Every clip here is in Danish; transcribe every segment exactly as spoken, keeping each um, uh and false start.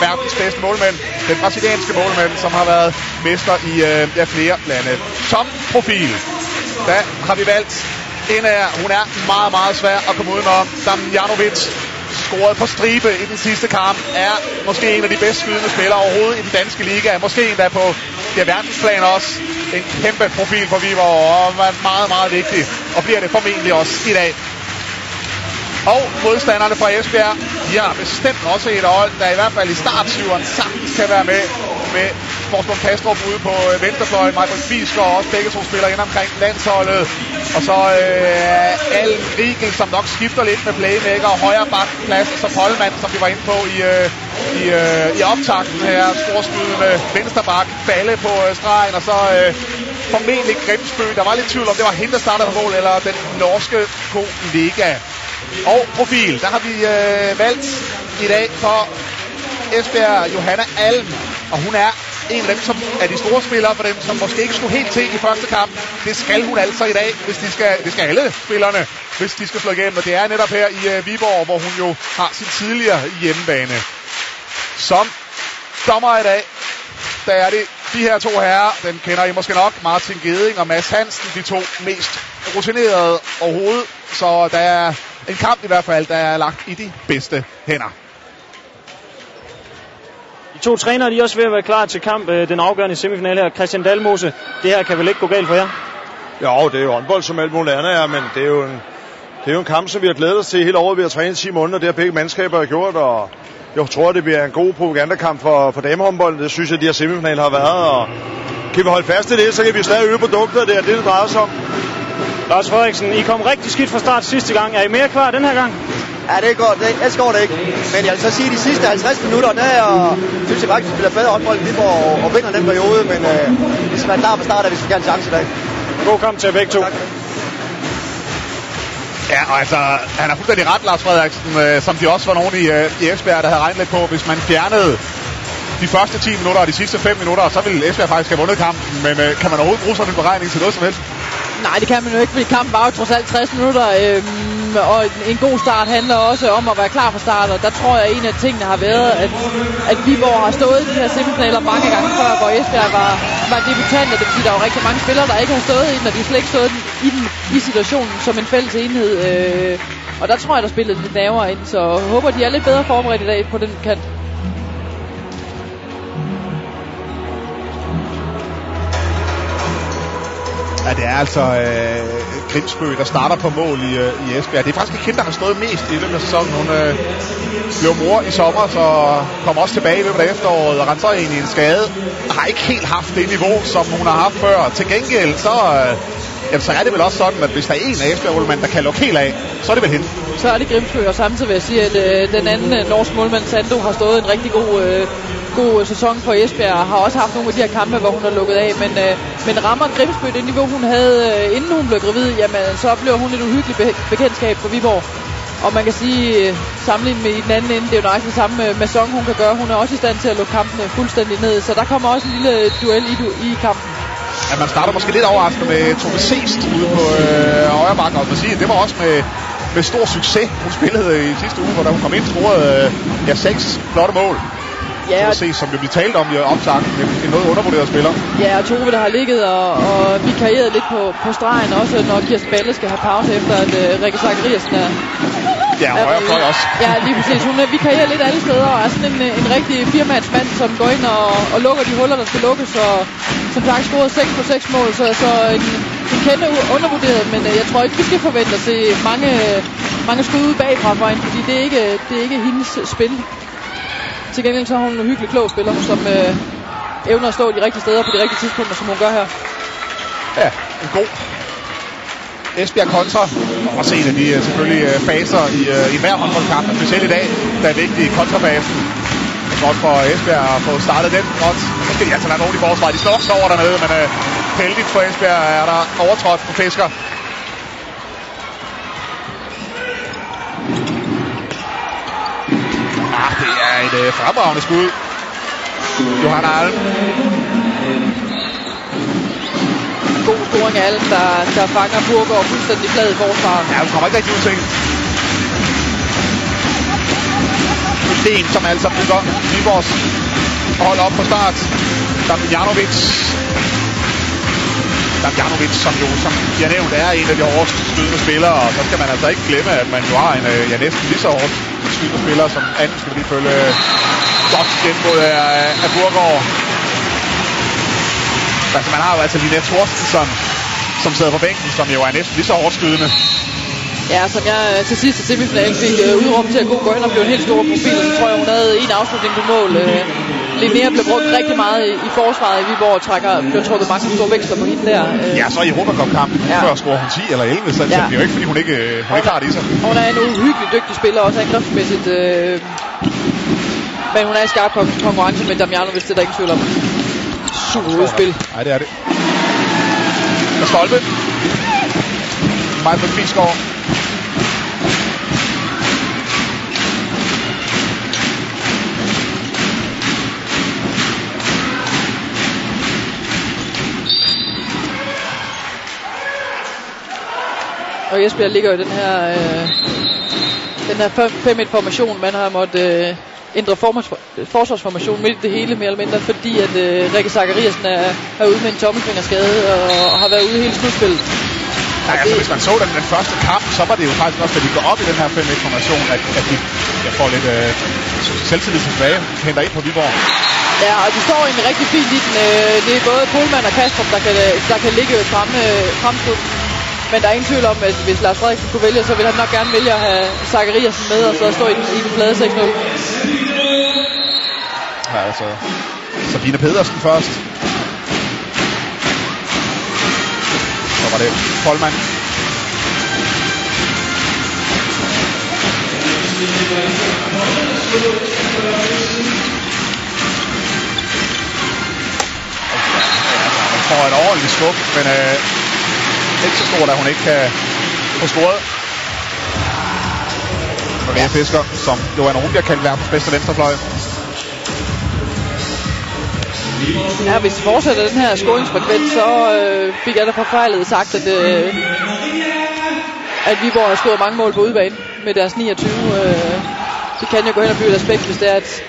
verdens bedste målmænd. Den brasilianske målmand, som har været mester i øh, ja, flere lande. Som profil, der har vi valgt en af, hun er meget, meget svær at komme udenom. Damjanovic, scoret på stribe i den sidste kamp, er måske en af de bedst skydende spillere overhovedet i den danske liga. Måske endda på det verdensplan også. En kæmpe profil for Viborg, og meget, meget vigtig. Og bliver det formentlig også i dag. Og modstanderne fra Esbjerg, de har bestemt også et hold, der i hvert fald i startsyveren sagtens kan være med. Med Forsborg Kastrup ude på venstrefløjen, Michael Fisker også begge to spiller ind omkring landsholdet. Og så øh, Al Riegel, som nok skifter lidt med playmaker og højre bakplads, og så Polman, som vi var inde på i, øh, i, øh, i optakten her, storskydende vensterbak, Balle på øh, stregen, og så øh, formentlig Grimsbø. Der var lidt tvivl om, det var hende, der startede på mål, eller den norske kollega. Og profil, der har vi øh, valgt i dag for Esbjerg Johanna Alm, og hun er en af dem, som er de store spillere for dem, som måske ikke skulle helt til i første kamp. Det skal hun altså i dag, hvis de skal, det skal alle spillerne, hvis de skal slå igennem. Og det er netop her i uh, Viborg, hvor hun jo har sin tidligere hjemmebane. Som dommer i dag, der er det de her to herrer, dem kender I måske nok, Martin Geding og Mads Hansen, de to mest rutinerede overhovedet. Så der er en kamp i hvert fald, der er lagt i de bedste hænder. De to trænere, de er også ved at være klar til kamp, den afgørende semifinale her. Christian Dalmose, det her kan vel ikke gå galt for jer? Jo, det er jo håndbold som alt muligt andet er, men det er jo en, det er jo en kamp, som vi har glædet os til hele året. Vi har trænet ti måneder, det har begge mandskaber har gjort, og jeg tror, det bliver en god propagandakamp for, for damehåndbold. Det synes jeg, de her semifinaler har været, og kan vi holde fast i det, så kan vi stadig øge produkter, det er det, det drejer sig om. Lars Frederiksen, I kom rigtig skidt fra start sidste gang. Er I mere klar den her gang? Ja, det går, det, det går det ikke. Men jeg vil så sige, at de sidste halvtreds minutter, der og, synes jeg faktisk, at vi spiller bedre håndbold i Viborg og, og vinder den periode. Men øh, vi skal være klar på start, at vi skal have en chance i dag. God kamp til begge to. Tak. Ja, og altså, han har fuldstændig ret, Lars Frederiksen, øh, som de også var nogen i, øh, i Esbjerg, der havde regnet lidt på, hvis man fjernede de første ti minutter og de sidste fem minutter, så ville Esbjerg faktisk have vundet kampen. Men øh, kan man overhovedet bruge sådan en beregning til noget som helst? Nej, det kan man jo ikke, fordi kampen var jo trods alt tres minutter, øhm, og en god start handler også om at være klar for start, og der tror jeg, at en af tingene har været, at, at Viborg har stået i de her semifinaler mange gange før, hvor Esbjerg var, var debutanter. Det vil sige, at der er jo rigtig mange spillere, der ikke har stået i den, og de har slet ikke stået i den i situationen som en fælles enhed. Øh, og der tror jeg, der spillede lidt nærmere ind, så jeg håber, de er lidt bedre forberedt i dag på den kant. Ja, det er altså øh, Grimsbø, der starter på mål i, øh, i Esbjerg. Det er faktisk ikke hende, der har stået mest i løbet af sæsonen. Hun øh, blev mor i sommer, så kommer også tilbage i løbet af efteråret og renser ind i en skade. Har ikke helt haft det niveau, som hun har haft før. Til gengæld, så, øh, jamen, så er det vel også sådan, at hvis der er en af Esbjerg-målmænd, der kan lukke helt af, så er det vel hende. Så er det Grimsbø, og samtidig vil jeg sige, at øh, den anden øh, norsk målmand, Sando, har stået en rigtig god... Øh, god sæson for Esbjerg, har også haft nogle af de her kampe, hvor hun har lukket af, men, øh, men rammer Grimsbø det niveau, hun havde, øh, inden hun blev gravid, jamen så bliver hun et uhyggeligt be- bekendtskab for Viborg. Og man kan sige, øh, sammenlignet med i den anden ende, det er jo nøjagtigt det samme med Song, hun kan gøre. Hun er også i stand til at lukke kampene fuldstændig ned, så der kommer også en lille duel i, i kampen. Ja, man starter måske lidt overraskende med Tove Seest ude på øh, højre bakke, og man siger, det var også med, med stor succes. Hun spillede i sidste uge, hvor da hun kom ind, scorede øh, ja, seks flotte mål. Ja, og se, som vi talte om i optakten, en noget undervurderet spiller. Ja, og Tove, der har ligget og, og vikarieret lidt på, på stregen, også når Kirsten Balle skal have pause efter, at uh, Rikke Zachariasen er... Ja, og højre fløj også. Ja, lige præcis. Hun vikarierer lidt alle steder, og er sådan en, en rigtig firmandsmand, som går ind og, og lukker de huller, der skal lukkes, og som sagt scoret seks på seks mål, så, så en, en kende undervurderet, men uh, jeg tror ikke, vi skal forvente at se mange, mange skud ud bagfra for hende, fordi det er ikke, det er ikke hendes spil. Til gengæld så er hun en hyggelig klog spiller, som øh, evner at stå de rigtige steder på de rigtige tidspunkter, som hun gør her. Ja, en god Esbjerg kontra. Og også en af de uh, selvfølgelig uh, faser i, uh, i hver håndboldkamp, specielt i dag, der er vigtig kontrafasen. Det er godt for Esbjerg at få startet den godt. Så skal de altså være nogen i forsvaret. De slår også over dernede, men uh, heldigt for Esbjerg er der overtrådt på Fisker. Ah, det er et øh, fremragende skud. Johanna Alm. God scoring af Alm, der, der fanger Burger fuldstændig flad i forsvaret. Ja, hun kommer ikke rigtig ud til. Gyldén, som altså bygger Viborgs hold op på start. Damjanovic. Damjanovic, som jo, som jeg nævnt, er en af de hårdest skydende spillere, og så skal man altså ikke glemme, at man jo har en, ja, næsten lige så hårdt skydende spiller, som anden skal lige følge godt gennembrud af, af Burgård. Altså, man har jo altså Linette Thorstensen, som sidder på bænken, som jo er næsten lige så hårdt skydende. Ja, som jeg til sidst i semifinalen fik øh, udråbt til at gå ind og blive en helt stor profil. Så tror jeg, hun havde en afslutning på mål. Øh, Linnea blev brugt rigtig meget i, i forsvaret i Viborg og trækker, blev trukket mange store vækster på hende der. Øh. Ja, så i Europacup-kampen, ja. Før scorer hun ti eller elleve, så, ja. Så det er jo ikke, fordi hun ikke, hun ikke har det i sig. Hun er en uhyggelig dygtig spiller, også angrebsmæssigt. Øh, men hun er i skarp konkurrence med Damjanovic, det er der ingen tvivl om. Super udspil. Nej, det er det. Og Stolpe. Majbert Fiskov. Og Esbjerg ligger jo i den her øh, den her fem et formation. Man har måttet øh, ændre forsvarsformation midt i det hele, mere eller mindre, fordi at øh, Rikke Zachariasen er, er ude med en tommelfingerskade og, og har været ude i hele slutspillet. Ja, altså, hvis man så den, den første kamp, så var det jo faktisk også, da de går op i den her fem et formation, at, at de jeg får lidt øh, selvtillid tilbage, henter ind på Viborg. Ja, og de står egentlig rigtig fint i den. Øh, det er både Pohlmann og Kastrup, der kan, der kan ligge frem, øh, fremskud. Men der er ingen tvivl om, at hvis Lars Frederiksen kunne vælge, så ville han nok gerne vælge at have Zachariasen med, og så stå i den, i den flade seks nul. Ja, altså Sabine Pedersen først. Så var det Pohlmann. Hun får et ordentligt skub, men øh, ikke så stort, at hun ikke kan få scoret. Og Lea Fisker, som jo er nogen, der kan være på bedste venstrefløj. Ja, hvis de fortsætter den her scoringsfrekvens, så øh, fik jeg da forfejlet sagt, at, øh, at Viborg har scoret mange mål på udebane med deres niogtyve. Øh, det kan jo gå hen og blive et aspekt, hvis det er, at,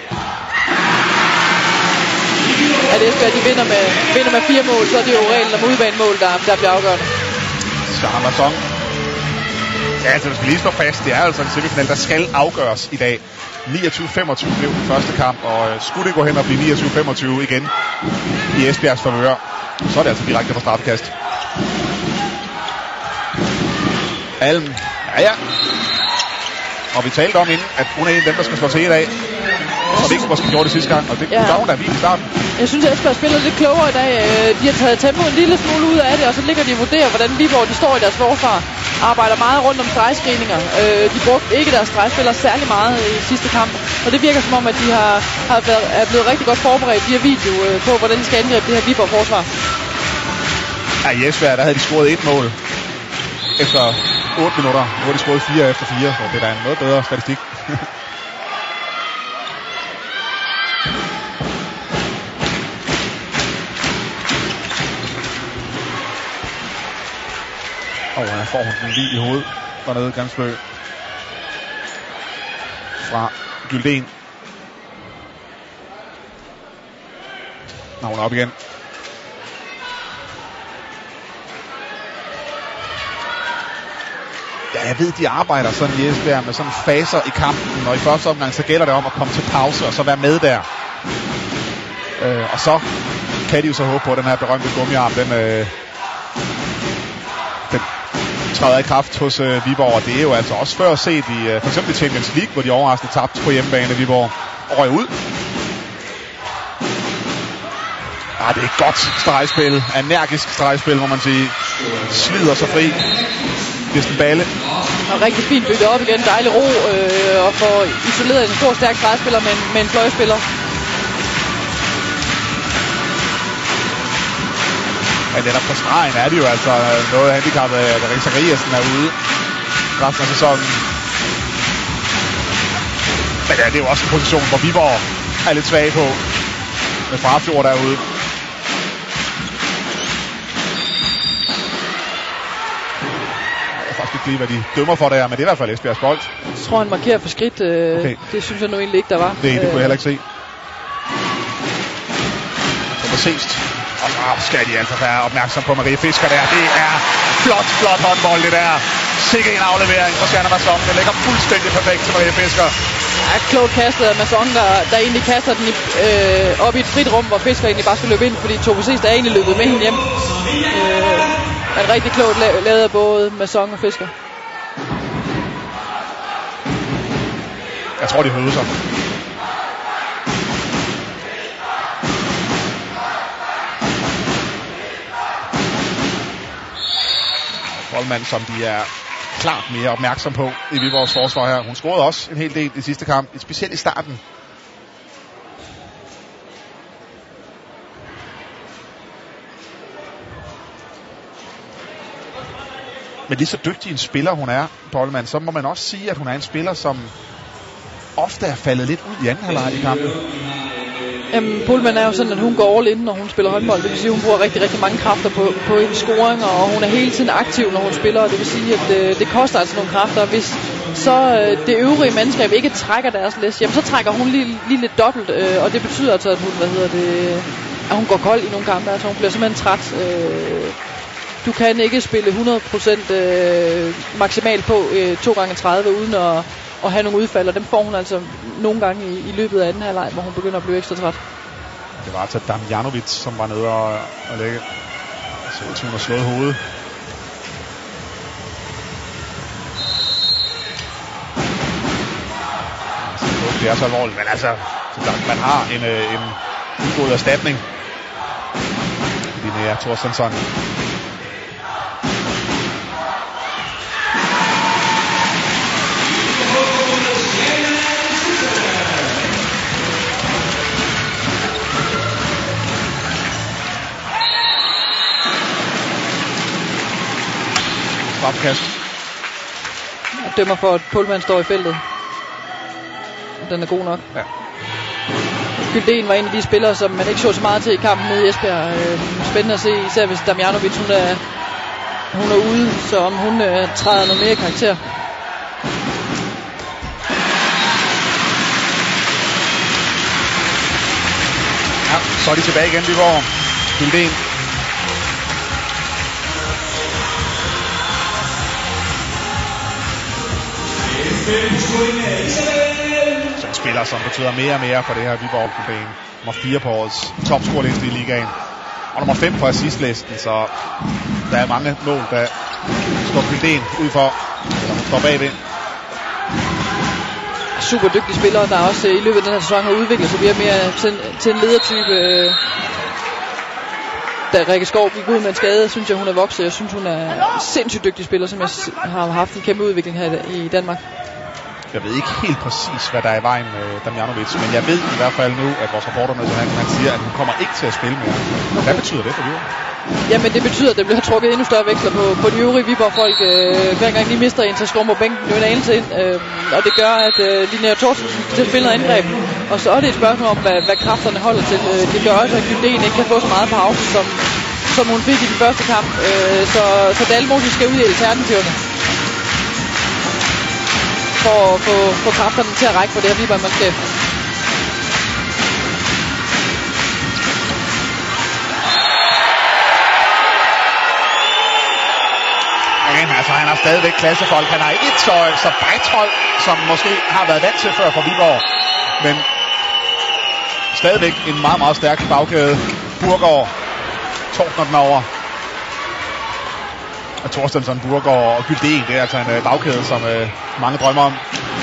at Esbjerg de vinder med, vinder med fire mål, så er det jo reglen om udebanemål, der, der bliver afgørende. Charmerson. Ja, altså vi skal lige slå fast, det er altså en semifinal, der skal afgøres i dag. niogtyve femogtyve blev den første kamp, og øh, skulle det gå hen og blive niogtyve femogtyve igen i Esbjergs favør, så er det altså direkte fra straffekast. Alm. Ja, ja. Og vi talte om inden, at hun er en af dem, der skal slå til i dag. Som ikke måske gjorde det sidste gang, og det kunne ja. Hun da vildt i starten. Jeg synes, at Esbjerg spiller lidt klogere i dag. De har taget tempo en lille smule ud af det, og så ligger de og vurderer, hvordan Viborg de står i deres forsvar. Arbejder meget rundt om stregscreeninger. De brugte ikke deres stregspillere særlig meget i sidste kamp, og det virker som om, at de har, har været, er blevet rigtig godt forberedt via video på, hvordan de skal angribe det her Viborg-forsvar. Ja, i Esbjerg, der havde de scoret et mål efter otte minutter. Nu har de scoret fire efter fire, så det er da en noget bedre statistik. Og her får hun den lige i hovedet dernede i Grimsbø fra Gyldén. Nå, hun er op igen. Ja, jeg ved, de arbejder sådan i Esbjerg med sådan faser i kampen, og i første omgang så gælder det om at komme til pause og så være med der. Øh, og så kan de jo så håbe på, at den her berømte gummiarm, den, øh, den træder i kraft hos øh, Viborg, og det er jo altså også før set i øh, for eksempel Champions League, hvor de overraskende tabte på hjemmebane, Viborg røg ud. Ah, det er et godt stregspil, energisk stregspil, må man sige. Slider sig fri. Kirsten Balle. Og rigtig fint bygget op igen, dejlig ro, øh, og får isoleret en stor, stærk stregspiller med, med en fløjspiller. Ja, netop på stregen er det jo altså noget handicappet, at Rikke Zachariasen er ude resten af sæsonen. Men ja, det er jo også en position, hvor Viborg er lidt svage på med Frafjord derude. ikke lige, hvad de dømmer for der, men det er i hvert fald Esbjergs bold. Jeg tror, han markerer for skridt. Øh, okay. Det synes jeg nu egentlig ikke, der var. Det, det kunne jeg heller ikke se. Så præcist. Og så skal de altså være opmærksom på Marie Fisker der. Det er flot, flot håndbold, det der. Sikke en aflevering fra Shanna Masson. Den ligger fuldstændig perfekt til Marie Fisker. Ja, klogt kastet af Masson, der, der egentlig kaster den i, øh, op i et frit rum, hvor Fisker egentlig bare skal løbe ind, fordi Tove Sest er egentlig løbet med hende hjem. Øh, en rigtig klogt la- lavet af både Masson og Fisker. Jeg tror, de høvede sig. Boldmand, som de er klart mere opmærksom på i Viborgs forsvar her. Hun scorede også en hel del i sidste kamp, specielt i starten. Men lige så dygtig en spiller hun er, Boldmand, så må man også sige, at hun er en spiller, som ofte er faldet lidt ud i anden halvleg i kampen. Jamen, Pohlmann er jo sådan, at hun går all in, når hun spiller håndbold. Det vil sige, at hun bruger rigtig, rigtig mange kræfter på, på en scoring, og hun er hele tiden aktiv, når hun spiller. Det vil sige, at øh, det koster altså nogle kræfter. Hvis så øh, det øvrige mandskab ikke trækker deres læs, jamen så trækker hun lige, lige lidt dobbelt, øh, og det betyder altså, at hun, hvad hedder det, at hun går kold i nogle kampe. Altså hun bliver simpelthen træt. Øh, du kan ikke spille hundrede procent øh, maksimalt på øh, to gange tredive uden at og have nogle udfald, og dem får hun altså nogle gange i, i løbet af anden halvleg, hvor hun begynder at blive ekstra træt. Det var altså Damjanovic, som var nede og, og lægge. Så hun har slået hovedet. Det er så alvorligt, men altså, man har en, en god erstatning. Linnea Thorstensson. Opkast. Jeg dømmer for, at Pohlmann står i feltet. Den er god nok. Ja. Gyldén var en af de spillere, som man ikke så så meget til i kampen nede i Esbjerg. Øh, spændende at se, især hvis Damjanovic hun er, hun er ude, så om hun øh, træder noget mere karakter. Ja, så er de tilbage igen, Viborg. Gyldén. Så en spiller, som betyder mere og mere for det her Viborg-problem. Nummer fire på årets topscoreliste i ligaen. Og nummer fem på assistlisten, så der er mange mål, der står Gyldén ud for, eller hun står bagved. Super dygtig spiller, der også i løbet af den her sæson har udviklet sig mere, mere til, til en ledertype. Da Rikke Skov gik ud med en skade, synes jeg, hun er vokset. Jeg synes, hun er en sindssygt dygtig spiller, som jeg har haft en kæmpe udvikling her i Danmark. Jeg ved ikke helt præcis, hvad der er i vejen med Damjanovic, men jeg ved i hvert fald nu, at vores reporter med han, han siger, at hun kommer ikke til at spille mere. Hvad betyder det for Viborg? Jamen det betyder, at det bliver trukket endnu større veksler på, på de øvrige Viborg-folk. Øh, hver gang de mister en, så skrummer bænken jo en anelse ind. Øh, og det gør, at øh, Linnea Thorstensen skal til at spille noget angreb. Og så er det et spørgsmål om, hvad, hvad kræfterne holder til. Øh, det gør også, at Gyldén ikke kan få så meget pause, som, som hun fik i den første kamp. Øh, så, så Dalmose skal ud i alternativerne. For at få, få kræfterne til at række på det her Viborg-mandskab. Men altså, han har stadigvæk klassefolk. Han har ikke et så, så bejthold, som måske har været vant til før for Viborg. Men stadigvæk en meget, meget stærk bagkæde. Burgaard tordner den over. Og Thorstensson, Burgaard og Gyldén, det er altså en uh, bagkæde, som uh, mange drømmer om.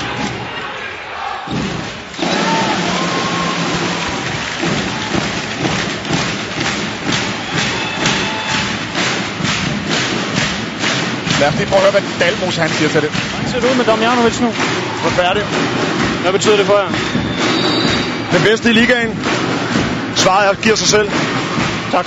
Lad os lige prøve at høre, hvad Dalmose han siger til det. Hvordan ser det ud med Damjanovic nu? Hvor færdig. Hvad betyder det for jer? Den bedste i ligaen. Svaret er, giver sig selv. Tak.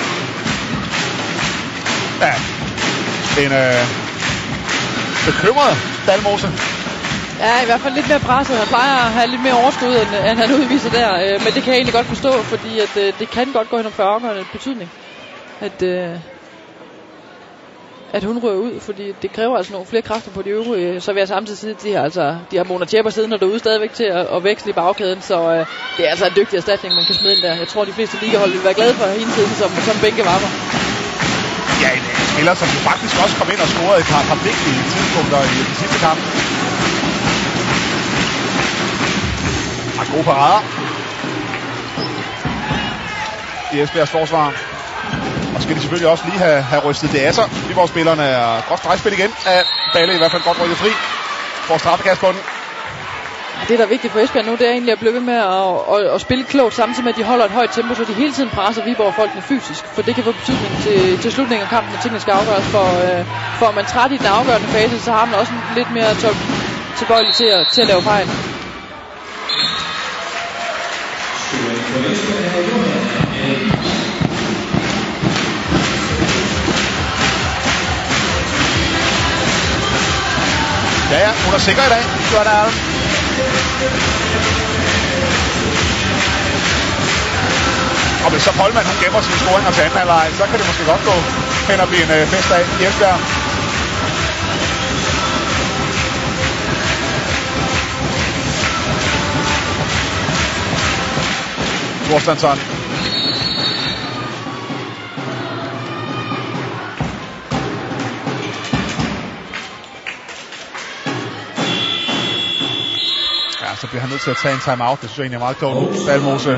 Ja. En øh, bekymret Dalmose. Ja, i hvert fald lidt mere presset. Han plejer at have lidt mere overskud, end, end han udviser der. Øh, men det kan jeg egentlig godt forstå, fordi at, øh, det kan godt gå hen om for afgørende betydning. At, øh, at hun rører ud, fordi det kræver altså nogle flere kræfter på de øvrige. Så vil jeg samtidig sige, at de har, altså, de har Mona Tjepper siddende derude stadigvæk til at, at veksle i bagkæden, så øh, det er altså en dygtig erstatning, man kan smide ind der. Jeg tror, de fleste ligahold vil være glade for hende siden som, som bænkevarmer. Ja, en spiller, som faktisk også kom ind og scorede et par, par vigtige tidspunkter i de sidste kampe. Og gode parader i Esbjergs forsvar. Og skal de selvfølgelig også lige have, have rystet det af sig. Viborg-spillerne er godt stregspil igen af Balle, i hvert fald godt rykket fri. Får straffekast på den. Det, der er vigtigt for Esbjerg nu, det er egentlig at blive ved med at, at, at spille klogt, samtidig med, at de holder et højt tempo, så de hele tiden presser Viborg-folkene fysisk. For det kan få betydning til, til slutningen af kampen, når tingene skal afgøres. For, øh, for man træt i den afgørende fase, så har man også lidt mere tilbøjelig til at, til at lave fejl. Ja, ja, hun er sikker i dag. Godt er det. Og hvis så Polman, hun gemmer sine scoringer til anden halvleg, så kan det måske godt gå hen og blive en øh, festdag i Esbjerg. Thorstensson. Ja, så bliver han nødt til at tage en timeout. Det synes jeg egentlig er meget klogt. Dalmose.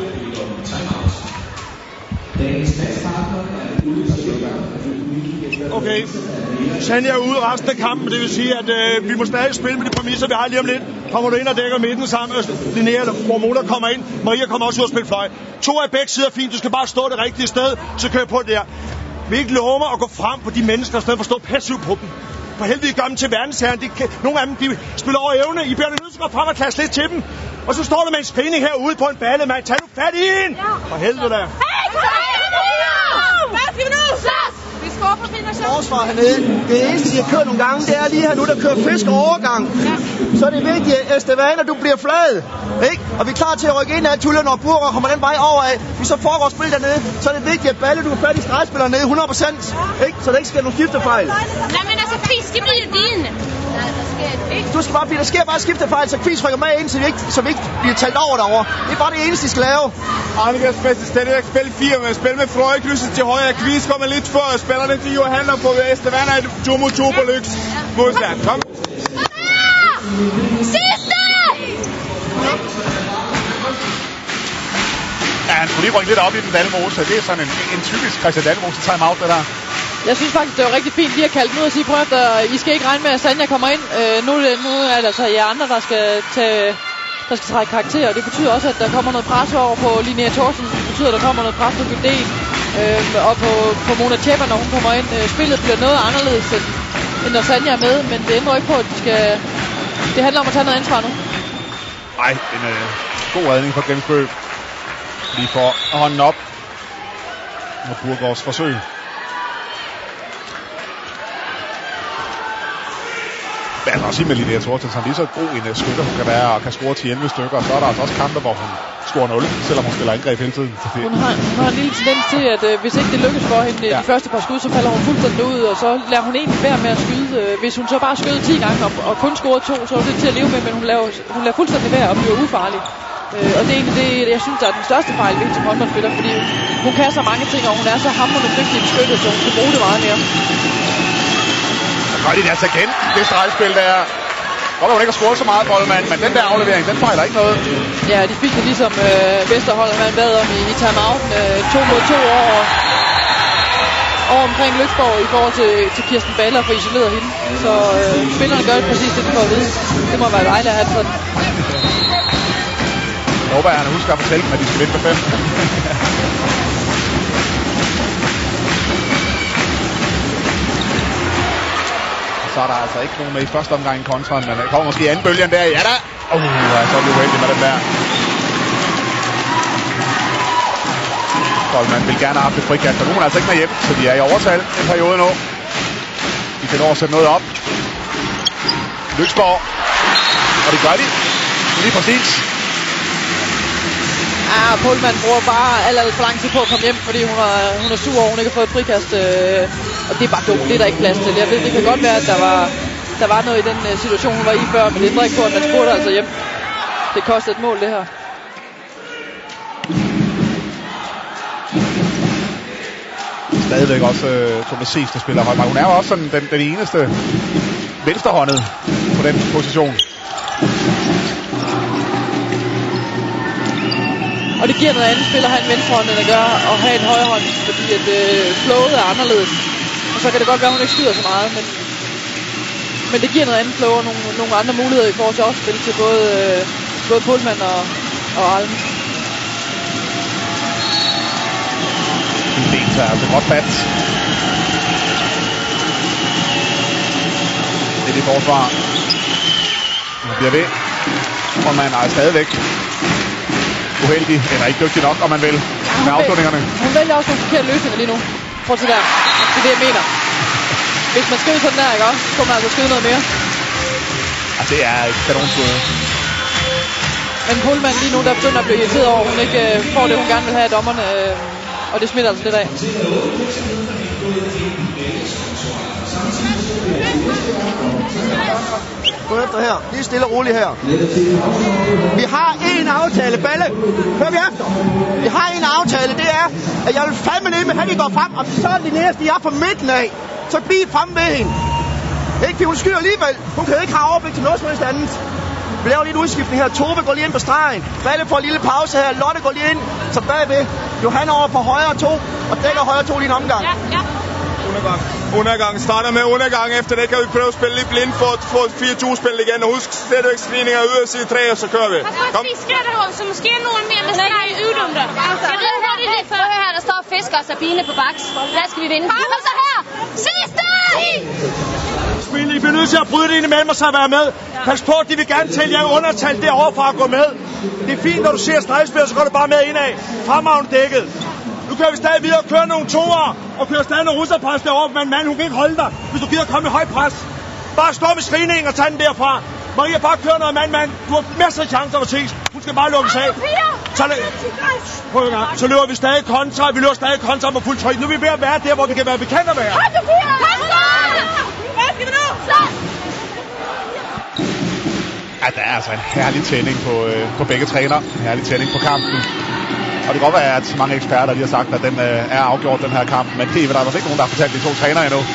Okay. Sanja er ude resten af kampen, det vil sige, at øh, vi må stadig spille med de præmisser, vi har lige om lidt. Kommer du ind og dækker midten sammen, Linnea eller Formona kommer ind. Maria kommer også ud og spille fløj. To af begge sider fint, du skal bare stå det rigtige sted, så kører på der. Vi ikke love mig at gå frem på de mennesker, i stedet for at stå passivt på dem. For helvede gør dem til verdensherren. De kan, nogle af dem de spiller over evne. I bliver nødt til at gå frem og klasse lidt til dem. Og så står der med en screening herude på en balle, mand. Tag nu fat i en! For helvede da. Hey, kom her! Hvad skal vi nu? Vi skår på Finder Sjov. Forsvar hernede. Det eneste, de har kørt nogle gange, det er lige her nu, der kører fisk overgang. Ja. Så er det vigtigt, at Estevana, du bliver flad. Ikke? Og vi er klar til at rykke ind af Tullen og Burger kommer den vej over af. Vi så foregår spil dernede. Så er det vigtigt, at Balle, du er fat i stregspilleren nede hundrede procent. Ikke? Så der ikke sker nogen skiftefejl. Nej, men altså, Kvist, det bliver din. Du skal bare, fordi der sker bare skiftefejl, så Kvist rykker med ind, så vi ikke, så vi ikke bliver talt over derovre. Det er bare det eneste, de skal lave. Annikers bedste stadigvæk spil fire med spil med Frøje krydset til højre. Kvist kommer lidt før, spillerne de jo handler på Estevana et to mod to på lyks. Modsat, kom. Sidste! Ja, han skulle lige rykke lidt op i den Dalmose. Det er sådan en, en typisk Christian Dalmose timeout, det der. Jeg synes faktisk, det var rigtig fint lige at kalde den ud og sige, prøv at I skal ikke regne med, at Sanja kommer ind. Øh, nu, nu er det altså jer andre, der skal, tage, der skal trække karakter. Det betyder også, at der kommer noget pres over på Linnea Thorsen. Det betyder, at der kommer noget pres på Gyldén. Øh, og på, på Mona Tjepper, når hun kommer ind. Øh, spillet bliver noget anderledes, end, end når Sanja er med. Men det ændrer ikke på, at de skal... Det handler om at tage noget ansvar nu. Ej, en øh, god redning fra Grimsbø. Lige får hånden op. Og Burgårds forsøg. Men altså også med Linnea Thorstensson, lige så god en skytter hun kan være og kan score ti elleve stykker. Og så er der altså også kampe, hvor hun scorer nul, selvom hun spiller angreb hele tiden. Hun har, hun har en lille tendens til, at øh, hvis ikke det lykkes for hende ja. de første par skud, så falder hun fuldstændig ud, og så lader hun egentlig være med at skyde. Øh, hvis hun så bare skød ti gange og, og kun scorer to, så er det til at leve med, men hun laver, hun lader fuldstændig være og bliver ufarlig. Øh, og det er egentlig det, jeg synes, der er den største fejl ved som håndboldspiller, fordi hun kan så mange ting, og hun er så hamrende dygtig i beskyttet, så hun skal bruge det meget mere. Så gør de det altså igen, det stregspil der. Godt, hun ikke har scoret så meget, Boldmand, men den der aflevering, den fejler ikke noget. Ja, de fik det ligesom øh, Vesterhold, man bad om i, i timeouten. Øh, to mod to over, over omkring Lyksborg i forhold til, til Kirsten Baller for isoleret hende. Så øh, spillerne gør det præcis det, de får at vide. Det må være dejligt at have det sådan. Jeg håber, at han husker at fortælle dem, at de skal vinde med fem. Så er der altså ikke nogen med i første omgang i kontraen, men der kommer måske anden bølgen der. Ja da! Åh, oh, så er det uheldigt med den der. Boldmand vil gerne have haft et frikast, og nu er man altså ikke med hjem, så de er i overtal en periode nu. De kan nå at sætte noget op. Lyksborg. Og det gør de. Lige præcis. Ja, Polman bruger bare alt, alt for lang tid på at komme hjem, fordi hun er, hun er sur over, hun ikke har fået et frikast. Øh, Og det er bare dumt, det er der ikke plads til. Jeg ved, det kan godt være, at der var, der var noget i den uh, situation, hun var i før, men det ændrer ikke på, at man spurgte altså hjem. Det kostede et mål, det her. Stadigvæk også uh, Thomas Sees, der spiller højt. Hun er jo også sådan den, den eneste venstrehåndet på den position. Og det giver noget andet spiller at have en venstrehånd, end at gøre og have en højrehånd, fordi at øh, flowet er anderledes. Og så kan det godt være, at hun ikke skyder så meget, men, men det giver noget andet flow og nogle, nogle andre muligheder i forhold til at spille til både, øh, både Pohlmann og, og Alm. Ben tager altså godt fat. Det er det forsvar. Man bliver ved. Og man er stadigvæk uheldig, eller ikke dygtig nok, om man vil, med afslutningerne. Hun vælger også nogle forkerte løsninger lige nu. Prøv at se der. Det er det, jeg mener. Hvis man skyder sådan der, ikke også, så kommer man altså skyde noget mere. Ja, det er et kanonskud. Men Pohlmann lige nu, der begynder at blive irriteret over, at hun ikke øh, får det, hun gerne vil have af dommerne. Øh, og det smitter altså lidt af. Gå efter her. Lige stille og roligt her. Vi har en aftale, Balle. Hør vi efter. Vi har en aftale, det er, at jeg vil fandme ned med, at de går frem, og så er de næste, de er fra midten af. Så bliv frem ved hende. Ikke, fordi hun skyder alligevel. Hun kan ikke have overblik til noget som helst andet. Vi laver lige en udskiftning her. Tove går lige ind på stregen. Balle får en lille pause her. Lotte går lige ind. Så bagved. Johanna over på højre to. Og dækker højre to lige en omgang. Ja, ja. Undergang. Undergang. Starter med undergang. Efter det kan vi prøve at spille lidt blind for at få fire to spil igen. Og husk stadigvæk screeninger ud af side tre, og så kører vi. Kom. Vi skal derovre, så måske er nogen mere, der skal i øve dem der. Jeg ved hurtigt lidt før. Her, der står Fisker og Sabine på baks. Der skal vi vinde. Kom så her. Sidste! I bliver nødt til at bryde det ind imellem og så være med. Pas på, de vil gerne tælle jer undertalt derovre fra at gå med. Det er fint, når du ser stregspiller, så går du bare med indad. Fremavn dækket. Nu kører vi stadig videre og kører nogle toer, og kører stadig nogle russerpres derovre, men mand, hun kan ikke holde dig, hvis du gider komme i høj pres. Bare stå med screeningen og tage den derfra. Maria, bare kør noget mand, mand. Du har masser af chancer for ting. Hun skal bare lukkes af. Så, prøv en gang. Så løber vi stadig kontra, vi løber stadig kontra på fuld tryk. Nu er vi ved at være der, hvor vi kan være bekendt at være. Ja, der er altså en herlig tænding på, øh, på begge træner. En herlig tænding på kampen. Og det kan godt være, at mange eksperter lige har sagt, at den øh, er afgjort, den her kamp. Men det er der er ikke nogen, der har fortalt de to trænere endnu.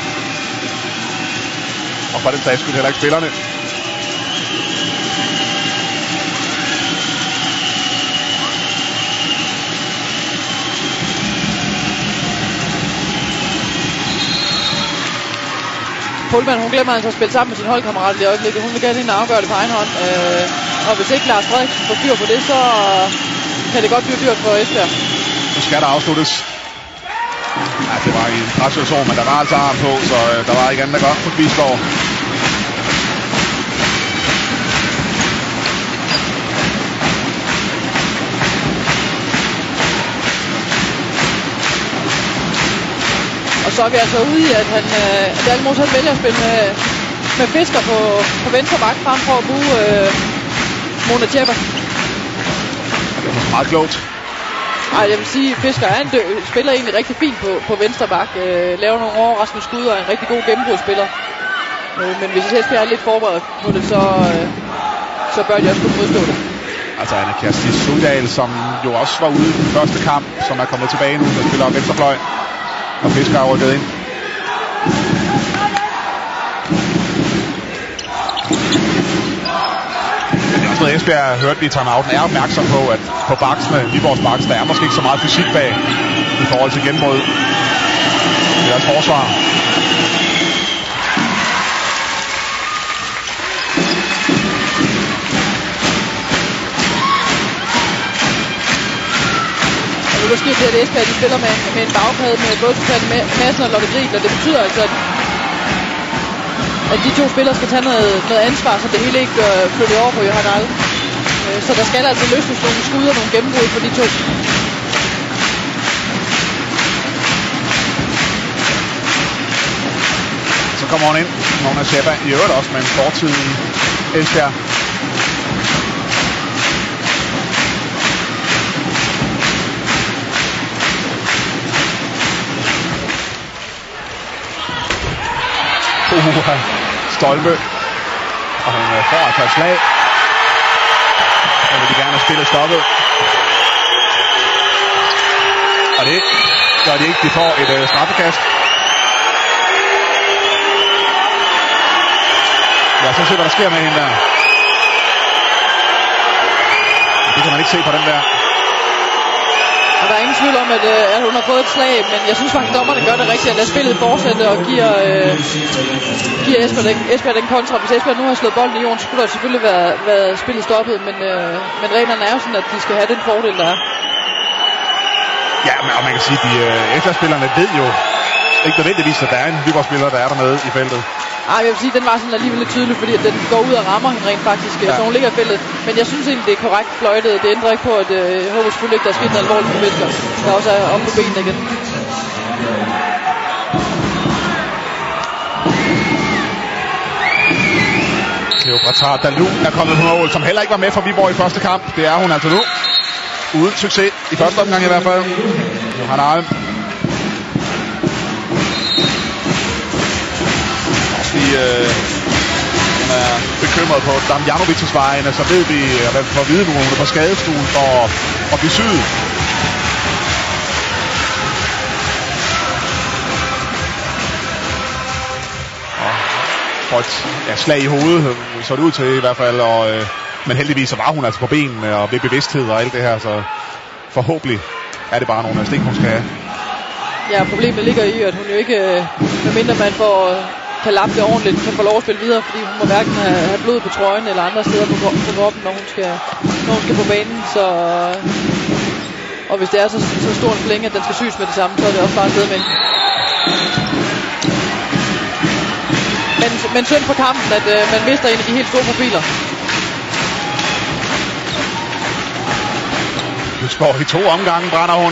Og for den sags skyld heller ikke spillerne. Pohlmann, hun glemmer altså at spille sammen med sin holdkammerat i øjeblikket. Hun vil gerne ind og afgøre det på egen hånd. Øh, og hvis ikke Lars Frederiksen får styr på det, så kan det godt blive dyrt for Esbjerg. Nu skal der afsluttes. Ja, det var en presssituation, men der var altså arm på, så øh, der var ikke andet at gøre på Kvisgaard. Og så er vi altså ude i, at han, øh, Dalmos han vælger at spille med, med Fisker på, på venstre bak, frem for at bruge øh, Mona Tjepper. Det var meget klogt. Ej, jeg vil sige, Fisker er en dø- spiller egentlig rigtig fint på, på venstre bak. Øh, laver nogle overraskende skud og er en rigtig god gennembrudsspiller. Øh, men hvis Esbjerg er lidt forberedt på det, så, øh, så bør de også kunne modstå det. Altså Anna Kerstin Sudal, som jo også var ude i den første kamp, som er kommet tilbage nu, der spiller venstrefløj. Og Fisker er rykket ind. Men det er også noget, Esbjerg hørte vi i timeouten, er opmærksom på, at på baksene, Viborgs baks, der er måske ikke så meget fysik bag i forhold til gennembrud. Det er deres forsvar. Nu sker det, at Esbjerg de spiller med, med en bagkæde med både Susanne Madsen og Lotte Griel, og det betyder altså, at, at de to spillere skal tage noget, noget ansvar, så det hele ikke gør øh, flyttet over på Johan Dahl. Øh, så der skal altså løsnes nogle skud og nogle gennembrud for de to. Så kommer hun ind, Mona Tjepper, i øvrigt også med en fortid i Esbjerg. Uh, Stolpe. Og hun uh, får altså et slag. Og vil de gerne have spillet stoppet. Og det gør de ikke. De får et uh, straffekast. Ja, så se hvad der sker med hende der. Det kan man ikke se på den der. Og der er ingen tvivl om, at, øh, at hun har fået et slag, men jeg synes faktisk, at dommerne gør det rigtigt, at lade spillet fortsætte og giver, øh, giver Esbjerg, den, Esbjerg den kontra. Hvis Esbjerg nu har slået bolden i jorden, så skulle der selvfølgelig være, være spillet stoppet, men, øh, men reglerne er jo sådan, at de skal have den fordel, der er. Ja, men, og man kan sige, at de øh, Esbjerg-spillerne ved jo ikke nødvendigvis, at der er en Viborg-spiller, der er dernede i feltet. Ej, jeg vil sige, at den var sådan alligevel lidt tydelig, fordi at den går ud og rammer hende rent faktisk, ja. Så hun ligger i feltet. Men jeg synes egentlig, det er korrekt fløjtet. Det ændrer ikke på, at øh, jeg håber selvfølgelig ikke, der er sket noget alvorligt for Vesker, der også er oppe på benene igen. Kleopatra Dalu er kommet på mål, som heller ikke var med for Viborg i første kamp. Det er hun altså nu. Uden succes i første omgang i hvert fald. Johan Arm. Vi øh, er bekymret på Damjanovics vegne, så ved vi, at vi får at vide, at hun er på skadestuen for at blive syet. Og for et ja, slag i hovedet, så det ud til i hvert fald, og, øh, men heldigvis så var hun altså på benene og ved bevidsthed og alt det her, så forhåbentlig er det bare nogle stik, hun skal have. Ja, problemet ligger i, at hun jo ikke, medmindre man får kan lappe det ordentligt, kan få lov at spille videre, fordi hun må hverken have, have blod på trøjen eller andre steder på, på kroppen, når hun skal, når hun skal på banen. Så, og hvis det er så, så stor en flænge, at den skal syes med det samme, så er det også bare en sted med. Men, men synd for kampen, at øh, man mister en af de helt store profiler. Løsborg i to omgange brænder hun.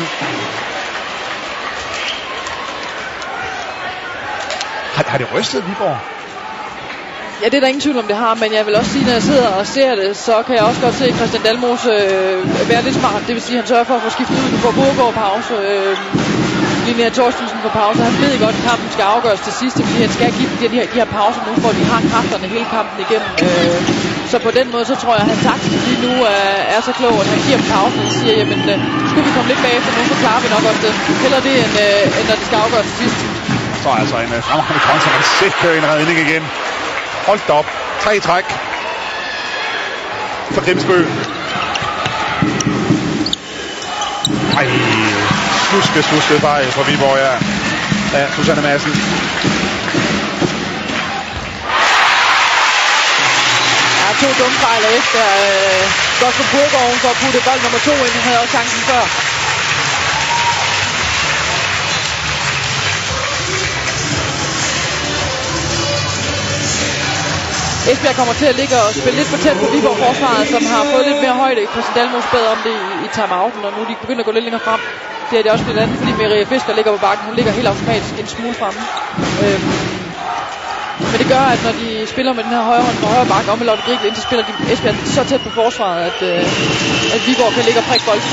Har, har det rystet Viborg? Ja, det er der ingen tvivl om, det har, men jeg vil også sige, når jeg sidder og ser det, så kan jeg også godt se Christian Dalmose øh, være lidt smart. Det vil sige, at han sørger for at få skiftet ud. Nu får Borgård pause, øh, Linnea Thorstensen på pause. Han ved godt, at kampen skal afgøres til sidst, fordi han skal give de her, de her pauser nu, hvor de har kræfterne hele kampen igennem. Øh, så på den måde, så tror jeg, at han taktisk lige nu øh, er så klog, at han giver dem pausen og siger, jamen, øh, skulle vi komme lidt bagefter nu, så klarer vi nok også det. Heller det, end, øh, end når det skal afgøres til sidst. Så er altså en uh, fremragende kontra, man sikrer en redning igen. Hold da op. Tre træk. For Grimsbø. Ej, sluske, sluske fejl for Viborg, ja. Ja, Susanne Madsen. Ja, to dumme fejl af Esbjerg. Øh, godt for Borgård for at putte bold nummer to ind. Han havde også chancen før. Esbjerg kommer til at ligge og spille lidt for tæt på Viborg-forsvaret, som har fået lidt mere højde. Christian Dalmose bad om det i, i timeouten, og nu er de begyndt at gå lidt længere frem. Det er det også blandt andet, fordi Maria Fisker ligger på bakken. Hun ligger helt automatisk en smule fremme. Øhm, men det gør, at når de spiller med den her højre hånd på højre bakke om med Lotte Griegel, så spiller de Esbjerg så tæt på forsvaret, at, øh, at Viborg kan ligge og prikke bolden.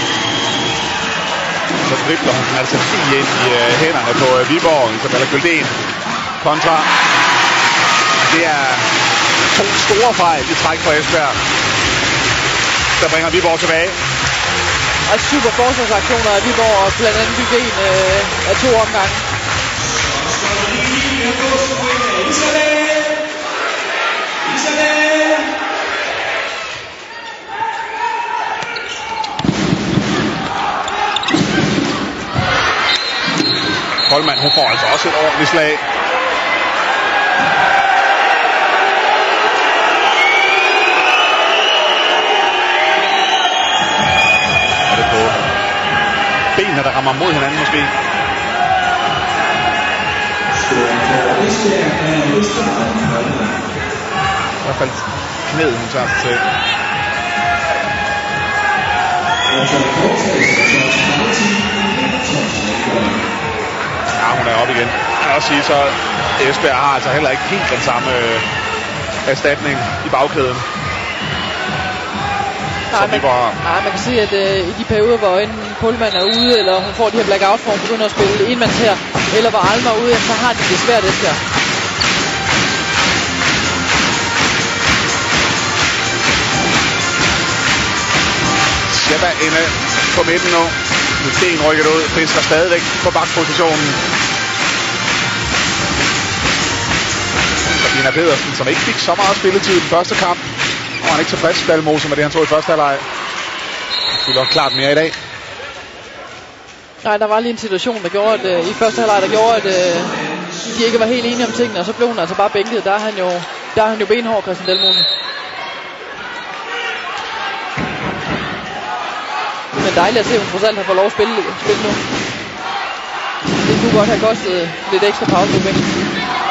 Så dribler hun altså lige ind i øh, hænderne på øh, Viborg, Isabella Gyldén. Kontra. Det er to store fejl i træk for Esbjerg, der bringer Viborg tilbage. Og super forsvarsaktioner af Viborg, og blandt andet Gyldén øh, af to omgange. Holman, hun får altså også et ordentligt slag. Er det på benene, der rammer mod hinanden måske? I hvert fald knæet, hun tager sig til. Ja, hun er op igen. Jeg kan også sige, så Esbjerg har altså heller ikke helt den samme øh, erstatning i bagkæden. Nej, man, nej, man kan sige, at øh, i de perioder, hvor enten Pullman er ude, eller hun får de her blackouts, hvor hun begynder at spille enmands her, eller hvor Alma er ude, så har de det svært Esbjerg. Jeppa inde på midten nu. Sten rykket ud. Fisker stadigvæk på bakpositionen. Sabina Pedersen, som ikke fik så meget spilletid i den første kamp. Og han er ikke tilfreds, Dalmose, med det han tog i første halvleg. Det var klart mere i dag. Nej, der var lige en situation, der gjorde, at øh, i første halvleg, der gjorde, at øh, de ikke var helt enige om tingene, og så blev hun altså bare bænket. Der er han jo, der er han jo benhård, Christian Dalmose. Men dejligt at se, at hun trods alt har fået lov at spille, spille nu. Det kunne godt have kostet lidt ekstra pause på bænken.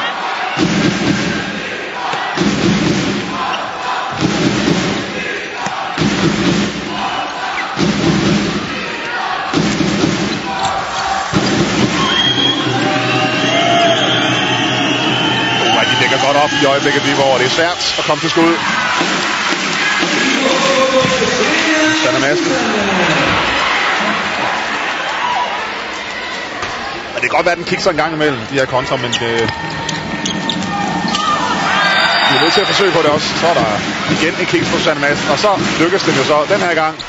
Godt op i øjeblikket, Viborg, og det er svært at komme til skud. Sanna Madsen. Men det kan godt være, at den kigger en gang imellem, de her kontra, men det... Vi er nødt til at forsøge på det også. Så er der igen en kick på Sanna Madsen, og så lykkes det jo så den her gang.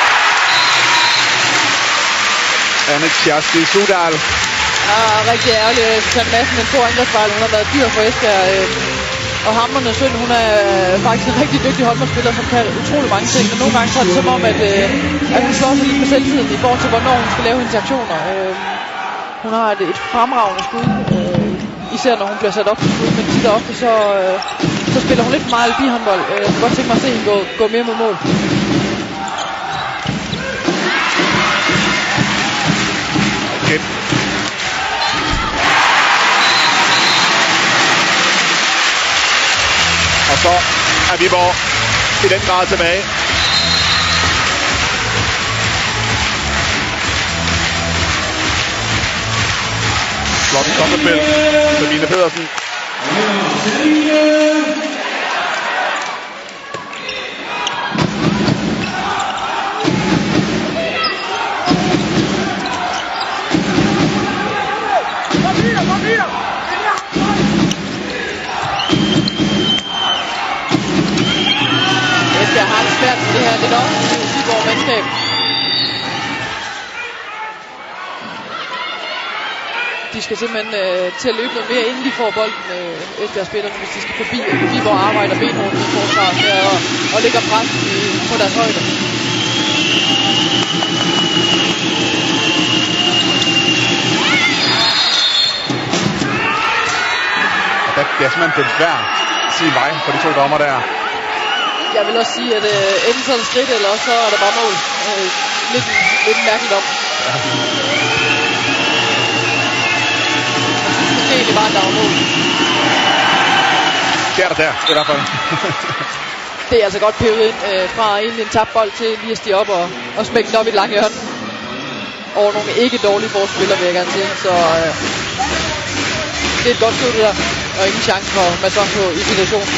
Anne Kjersti Sudal. Ja, rigtig ærgerligt. Sanna Madsen med to angrebsfejl. Hun har været dyr for Esbjerg. Øh, og Hamrende Søn, hun er faktisk en rigtig dygtig håndboldspiller, som kan utrolig mange ting. Men nogle gange så er det som om, at, øh, at hun slår sig lidt på selvtiden i forhold til, hvornår hun skal lave hendes aktioner. Øh, hun har et, et fremragende skud, øh, især når hun bliver sat op til skud. Men tit og ofte så, øh, så spiller hun lidt for meget albi-håndbold. Øh, jeg kunne godt tænke mig at se hende gå, gå mere mod mål. Okay. Og så er Viborg i den grad tilbage. Flot kontraspil. Sabine Pedersen. Jeg har det svært med det her lidt offensivt Viborg mandskab. De skal simpelthen øh, til at løbe noget mere, inden de får bolden, øh, Esbjerg spillerne, hvis de skal forbi. Viborg arbejder benhårdt i forsvaret her og, og lægger pres i, på deres højde. Det er simpelthen den svær at sige vej for de to dommer der. Jeg vil også sige, at øh, enten så er det skridt, eller også så er der bare mål. Øh, lidt, lidt mærkeligt om. Ja. Måske det var, der var mål. Det er der der, i hvert fald. Det er altså godt pevet ind øh, fra egentlig en tabt bold til lige at stige op og, og smække den op i et langt hjørne. Og nogle ikke dårlige forspillere, vil jeg gerne sige. Så øh, det er et godt skud der, og ingen chance for Masson på i situationen.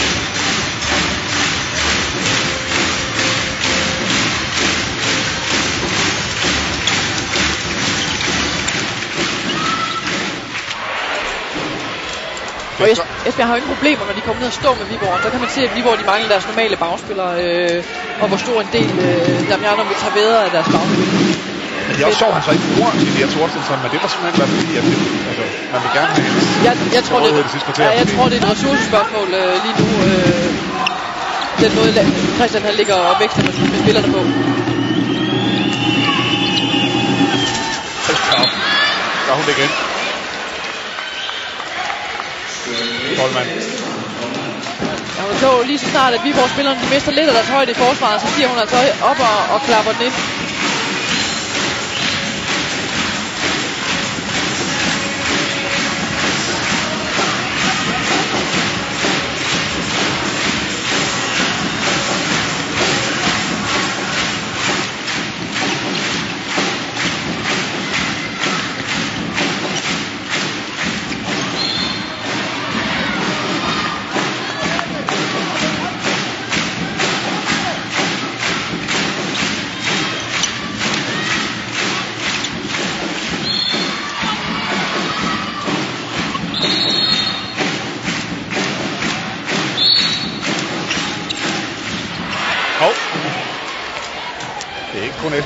Og Esbjerg har jo ingen problemer, når de kommer ned og står med Viborg. Så kan man se, at Viborg de mangler deres normale bagspillere, øh, og hvor stor en del øh, Damiano vil tage ved af deres bagspillere. Men det er også sjovt, han så ikke bruger de der Thorstensson, men det var simpelthen været fordi, at det, altså, man vil gerne have hendes jeg, jeg tror, det, det sidste kvarter. Ja, jeg tror, det er et ressourcespørgsmål øh, lige nu. Øh, den måde, Christian han ligger og vækster med, med spillerne på. Der er hun det igen. Koldmann. Ja, hun så lige så snart, at Viborg spillerne de mister lidt af deres højde i forsvaret, så stiger hun altså op og, og klapper den ind.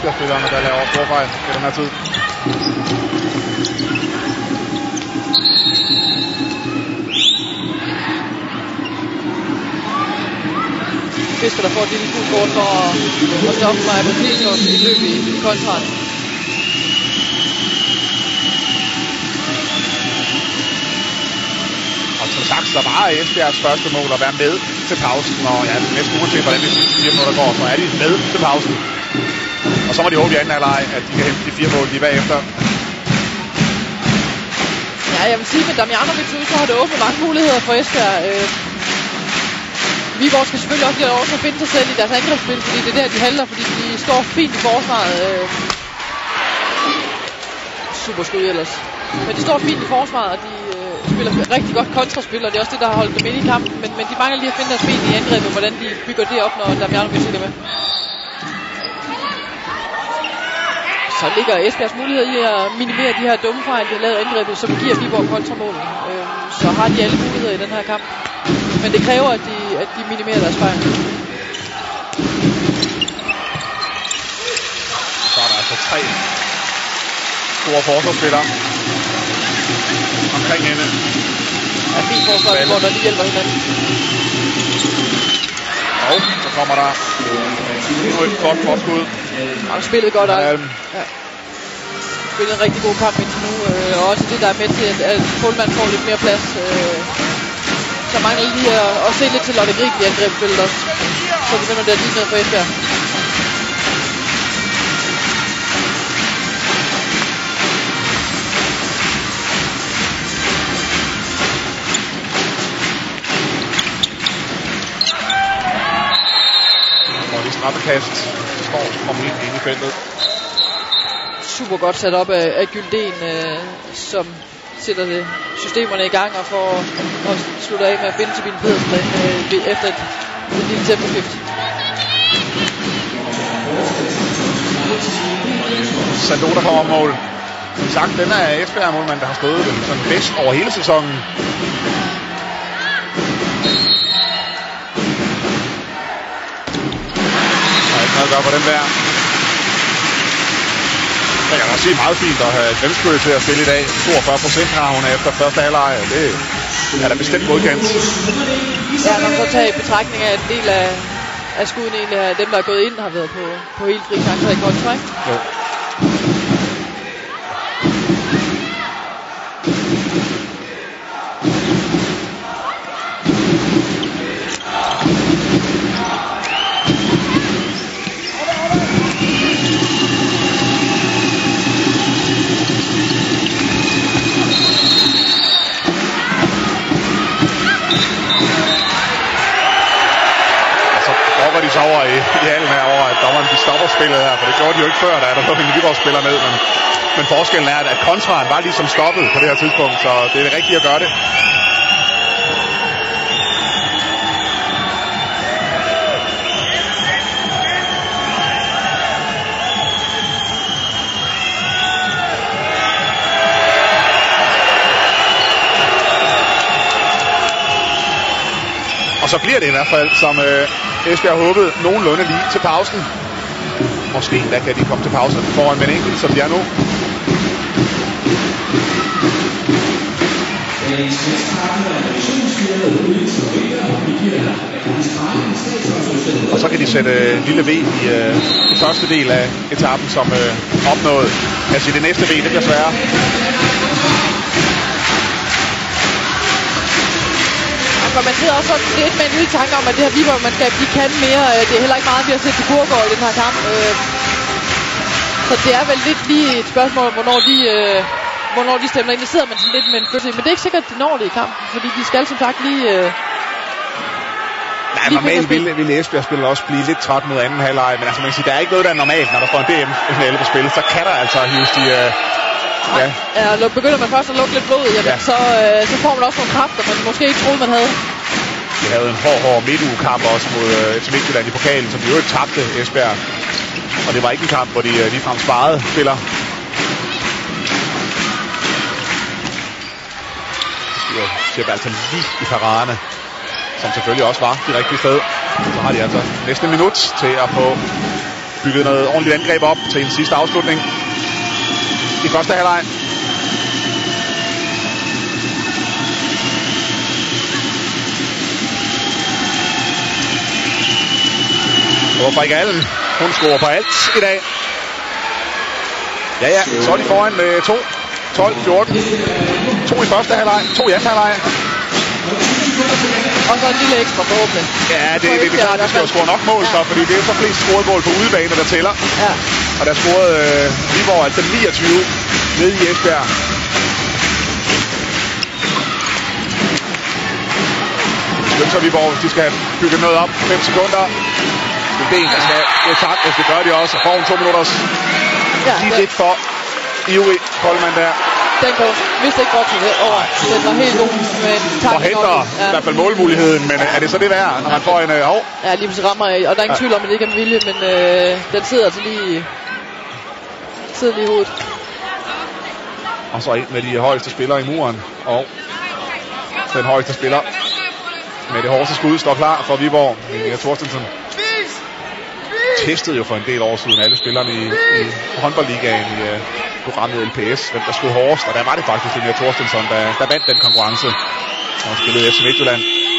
Esbjerg-spillerne, der laver storfejl i den her tid. Fisker, der får et lille gult kort for at, at stoppe mig på Tilsgaard i løb i, i kontraen. Og som sagt, så var Esbjergs første mål at være med til pausen, og ja, næsten uanset hvordan de fire minutter går, så er de med til pausen. Og så må de håbe i anden halvleg, at de kan hente de fire mål, de er bagefter. Ja, jeg vil sige, at Damjanovic ud, så har det åbnet mange muligheder for Esbjerg. Øh, Viborg skal selvfølgelig også lige over at finde sig selv i deres angrebsspil, fordi det er der, de halter, fordi de står fint i forsvaret. Øh, super skud ellers. Men de står fint i forsvaret, og de øh, spiller rigtig godt kontraspil, og det er også det, der har holdt dem inde i kampen. Men, men de mangler lige at finde deres ben i angrebet, hvordan de bygger det op, når Damjanovic er med. Så ligger Esbjergs mulighed i at minimere de her dumme fejl, de har lavet angrebet, som giver Viborg kontramål. Øh, så har de alle muligheder i den her kamp. Men det kræver, at de, at de minimerer deres fejl. Så er der altså tre store forsvarsspillere omkring hende. Ja, fint forsvar, hvor der lige hjælper hinanden. Og så kommer der endnu et godt forskud. Han spillede godt, og um, ja. Spillede en rigtig god kamp indtil nu. Øh, og også det, der er med til, at, at Fuglmann får lidt mere plads. Øh, Så mangler lige at, at se lidt til Lotte Grig i angrebsspillet også. Så begynder det at lige noget for Esbjerg. Og de straffekast står kommer ind ind i feltet. Super godt sat op af, af Gyldén, øh, som sætter det systemerne i gang og får og slutter af med at binde til Bine Pedersen øh, efter et, et lille temposkift. Sando, der kommer mål. Sagt, den er Esbjerg målmand, der har stået den sådan bedst over hele sæsonen. Der er ikke noget at gøre på den der. Jeg kan da sige meget fint at have Grimsbø til at spille i dag. toogfyrre procent har hun efter første halvleg. Det er da bestemt godkendt. Ja, man kan så tage i betragtning af, at en del af, af skuden egentlig af dem, der er gået ind, har været på, på helt fri chancer i kontra, ikke? Jo. De så over i, i halen her over, at dommeren de stopper spillet her, for det gjorde de jo ikke før, da der var en Viborg-spiller ned, men, men forskellen er, at kontraen var ligesom stoppet på det her tidspunkt, så det er det rigtige at gøre det. Og så bliver det i hvert fald, som øh, Esbjerg håbede, nogenlunde lige til pausen. Måske der kan de komme til pausen foran med en enkelt, som de er nu. Og så kan de sætte øh, lille V i øh, i første del af etappen, som øh, opnåede. Jeg siger, det næste V, det bliver sværere. Og man sidder også sådan lidt med en lille tanke om, at det her Viborg-mandskab, de kan mere. Det er heller ikke meget, vi har set til Burgård i den her kamp. Så det er vel lidt lige et spørgsmål, hvornår de, hvornår de stemmer ind. Det sidder man sådan lidt med en følelse. Men det er ikke sikkert, at de når det i kampen, fordi de skal som sagt lige... Nej, normalt ville, ville Esbjerg-spillere også blive lidt træt mod anden halvleg, men altså man kan sige, der er ikke noget, der er normalt, når der får en D M-finale på spil. Så kan der altså hives de... Øh, ja. Ja, begynder man først at lukke lidt blod, jamen, ja. så, øh, så får man også nogle kræfter, man måske ikke troede, man havde. De havde en hård, hård midtugekamp også mod øh, F C Midtjylland i pokalen, som de jo ikke tabte Esbjerg. Og det var ikke en kamp, hvor de øh, ligefrem sparede spiller. Det siger altså lige i paraderne, som selvfølgelig også var det rigtige sted. Så har de altså næste minut til at få bygget noget ordentligt angreb op til en sidste afslutning i første halvleg. Hvorfor ikke alle? Hun scorer på alt i dag. Ja, ja, så er de foran med to, tolv, fjorten. To i første halvleg, to i anden halvleg. Og så en lille ekstra forhåbentlig. Ja, det, det, det er klart, at vi skal jo score nok mål så, fordi det er så flest scoret mål på udebane, der tæller. Ja. Og der scorede øh, Viborg altså niogtyve nede i Esbjerg. Hvem så Viborg, de skal bygge noget op. fem sekunder. Det er en, der skal det tak, hvis det gør de også. Får en to minutters. Ja, lige lidt for ivrig Koldman der. Den går vist ikke godt til det over. Den var helt god med takning. Forhindrer ja. i hvert fald målmuligheden, men er det så det værd, når man får en hov? Ja, lige pludselig rammer, og der er ingen ja. tvivl om, at det ikke er med vilje, men øh, den sidder altså lige, sidder lige i hovedet. Og så en med de højeste spillere i muren, og den højeste spiller med det hårdeste skud står klar for Viborg. Linnea Thorstensen testede jo for en del år siden alle spillerne i, i håndboldligaen i uh, programmet L P S, hvem der skød hårdest, og der var det faktisk Linnea Thorstensen, der, der vandt den konkurrence, og spillede F C Midtjylland.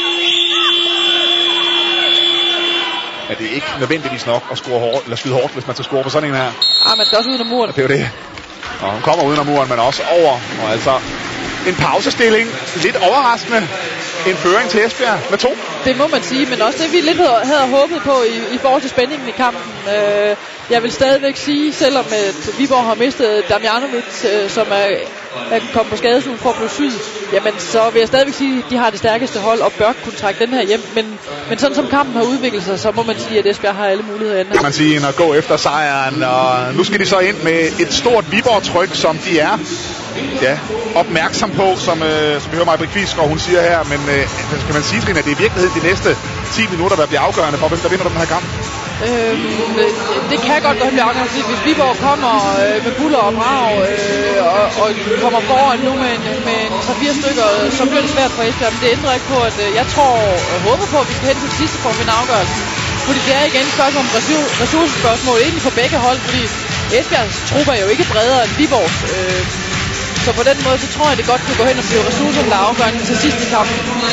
Ja, det er ikke nødvendigvis nok at score hårdt, eller skyde hårdt, hvis man skal score på sådan en her. Ja, man skal også uden om muren. Og det er jo det. Og hun kommer uden om muren, men også over, og altså en pausestilling, lidt overraskende. En føring til Esbjerg med to. Det må man sige, men også det vi lidt havde, havde håbet på i, i forhold til spændingen i kampen. Øh, jeg vil stadigvæk sige, selvom at Viborg har mistet Damjanovic, øh, som er, er kommet på skadestuen for at blive syg, jamen så vil jeg stadigvæk sige, at de har det stærkeste hold og bør kunne trække den her hjem. Men, men sådan som kampen har udviklet sig, så må man sige, at Esbjerg har alle muligheder enden. Det man sige, at gå efter sejren, og nu skal de så ind med et stort Viborg-tryk, som de er ja, opmærksom på, som, øh, som vi hører Maj-Britt Kvisgaard, hun siger her, men øh, kan man sige, Trine, at det er i virkeligheden de næste ti minutter, der bliver afgørende for, hvem der vinder den her kamp? Øhm, det kan godt godt blive afgørende, hvis Viborg kommer øh, med buller og brag øh, og, og kommer foran nu med, en, med en tre fire stykker, så bliver det svært for Esbjerg, men det ændrer ikke på, at øh, jeg tror og håber på, at vi skal hen til det sidste for at vinde afgørelsen. Fordi det er igen et spørgsmål om ressourcespørgsmål, egentlig for begge hold, fordi Esbjergs trupper er jo ikke bredere end Viborgs. Øh, Så på den måde, så tror jeg, det godt kan gå hen og blive ressourcerne, der er afgørende til sidste kamp.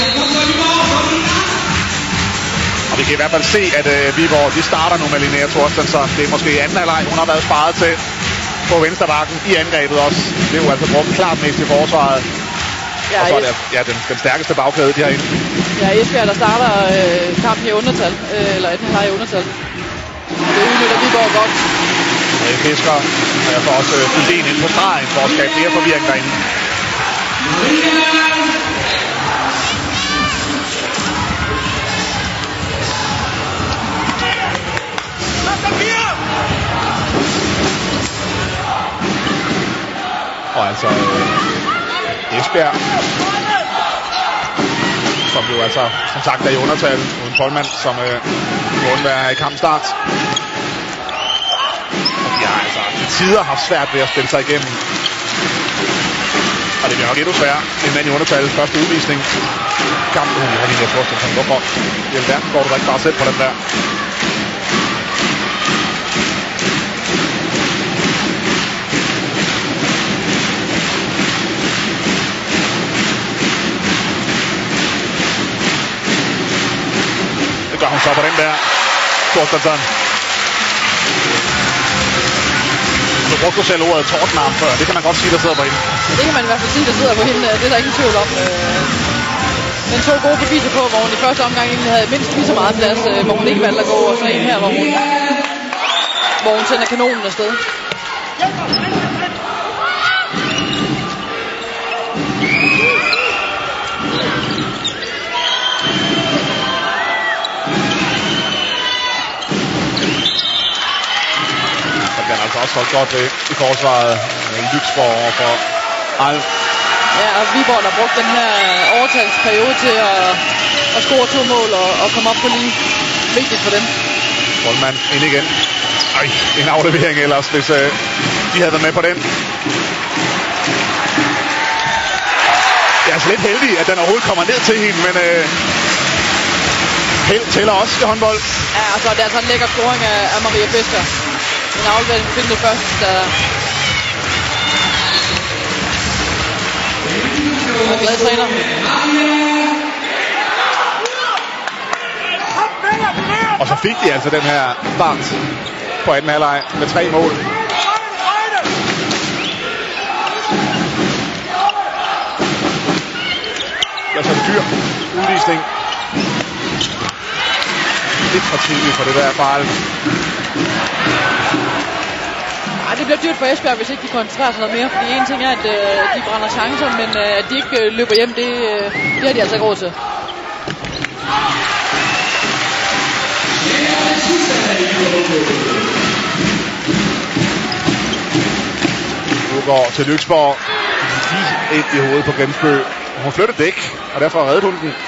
Og vi kan i hvert fald se, at øh, Viborg, de starter nu med Linnea Thorstensen. Det er måske i anden halvleg, hun har været sparet til på venstrebakken i angrebet også. Det er jo altså brugt klart mest i forsvaret. Ja, og så er det ja, den, den stærkeste bagkæde, de har inde. Ja, Esbjerg, der starter øh, kampen i undertal, øh, eller anden halvleg i undertal. Det udnytter Viborg godt. Marie Fisker, og jeg får også fyldt en ind på stregen for at skabe mere forvirring derinde. Og altså øh, Esbjerg, som jo altså som sagt er i undertal uden Koldman, som øh, må være i kampstart. Ja, altså, til tider har haft svært ved at spille sig igennem. Og det bliver nok endnu sværere. En mand i undertal, første udvisning. Kampen, hun har lige været forstået. Hvorfor? I alverden går du da ikke bare selv på den der. Det gør hun så på den der. Thorstensen. Du brugte du selv ordet tordenarm før. Det kan man godt sige, der sidder på hende. Det kan man i hvert fald sige, der sidder på hende. Det er der ingen tvivl om. Men to gode beviser på, hvor hun i første omgang egentlig havde mindst lige så meget plads, hvor hun ikke valgte at gå, og så en her, hvor hun, hvor hun sender kanonen afsted. Den er altså også holdt godt ved i forsvaret. Lyksborg over for Al. Ja, og Viborg har brugt den her overtalsperiode til at, at score to mål og, og komme op på lige. Vigtigt for dem. Koldman ind igen. Ej, en aflevering ellers, hvis øh, de havde været med på den. Det er altså lidt heldigt, at den overhovedet kommer ned til hende, men øh, held tæller også til håndbold. Ja, altså det er altså en lækker scoring af, af Maria Fisker. En aflevering finder det først, der... Og glad træner. Og så fik de altså den her start på anden halvleg med tre mål. Jeg så dyr udvisning. Lidt for tidligt for det der fejl. Ej, det bliver dyrt for Esbjerg, hvis ikke de koncentrerer sig noget mere. Fordi en ting er, at øh, de brænder chancer, men øh, at de ikke øh, løber hjem, det, øh, det har de altså ikke råd til. Nu går til Lyksborg. Lige ind i hovedet på Grimsbø. Hun flyttede dæk, og derfor reddede hun den.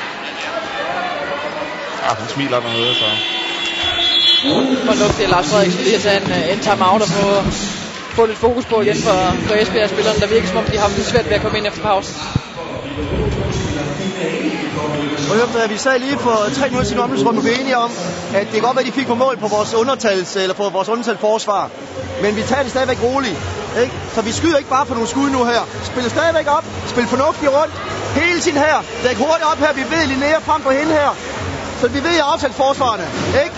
Ah, hun smiler dernede, så... Fornuftigt af Lars Frederiksen lige at tage en, en time-out og få, få lidt fokus på igen for, for Esbjerg-spillerne, der virker som om de har haft lidt svært ved at komme ind efter pausen. Og vi sagde lige for tre minutter siden omløbsrunde, vi er enige om, at det kan godt være, at de fik på mål på vores undertals, eller på vores undertals forsvar. Men vi tager det stadigvæk roligt. Ikke? Så vi skyder ikke bare på nogle skud nu her. Spiller stadigvæk op, spil fornuftigt rundt. Hele tiden her. Dæk hurtigt op her, vi ved Linnea frem på hende her. Så vi ved at aftale forsvarerne. Ikke?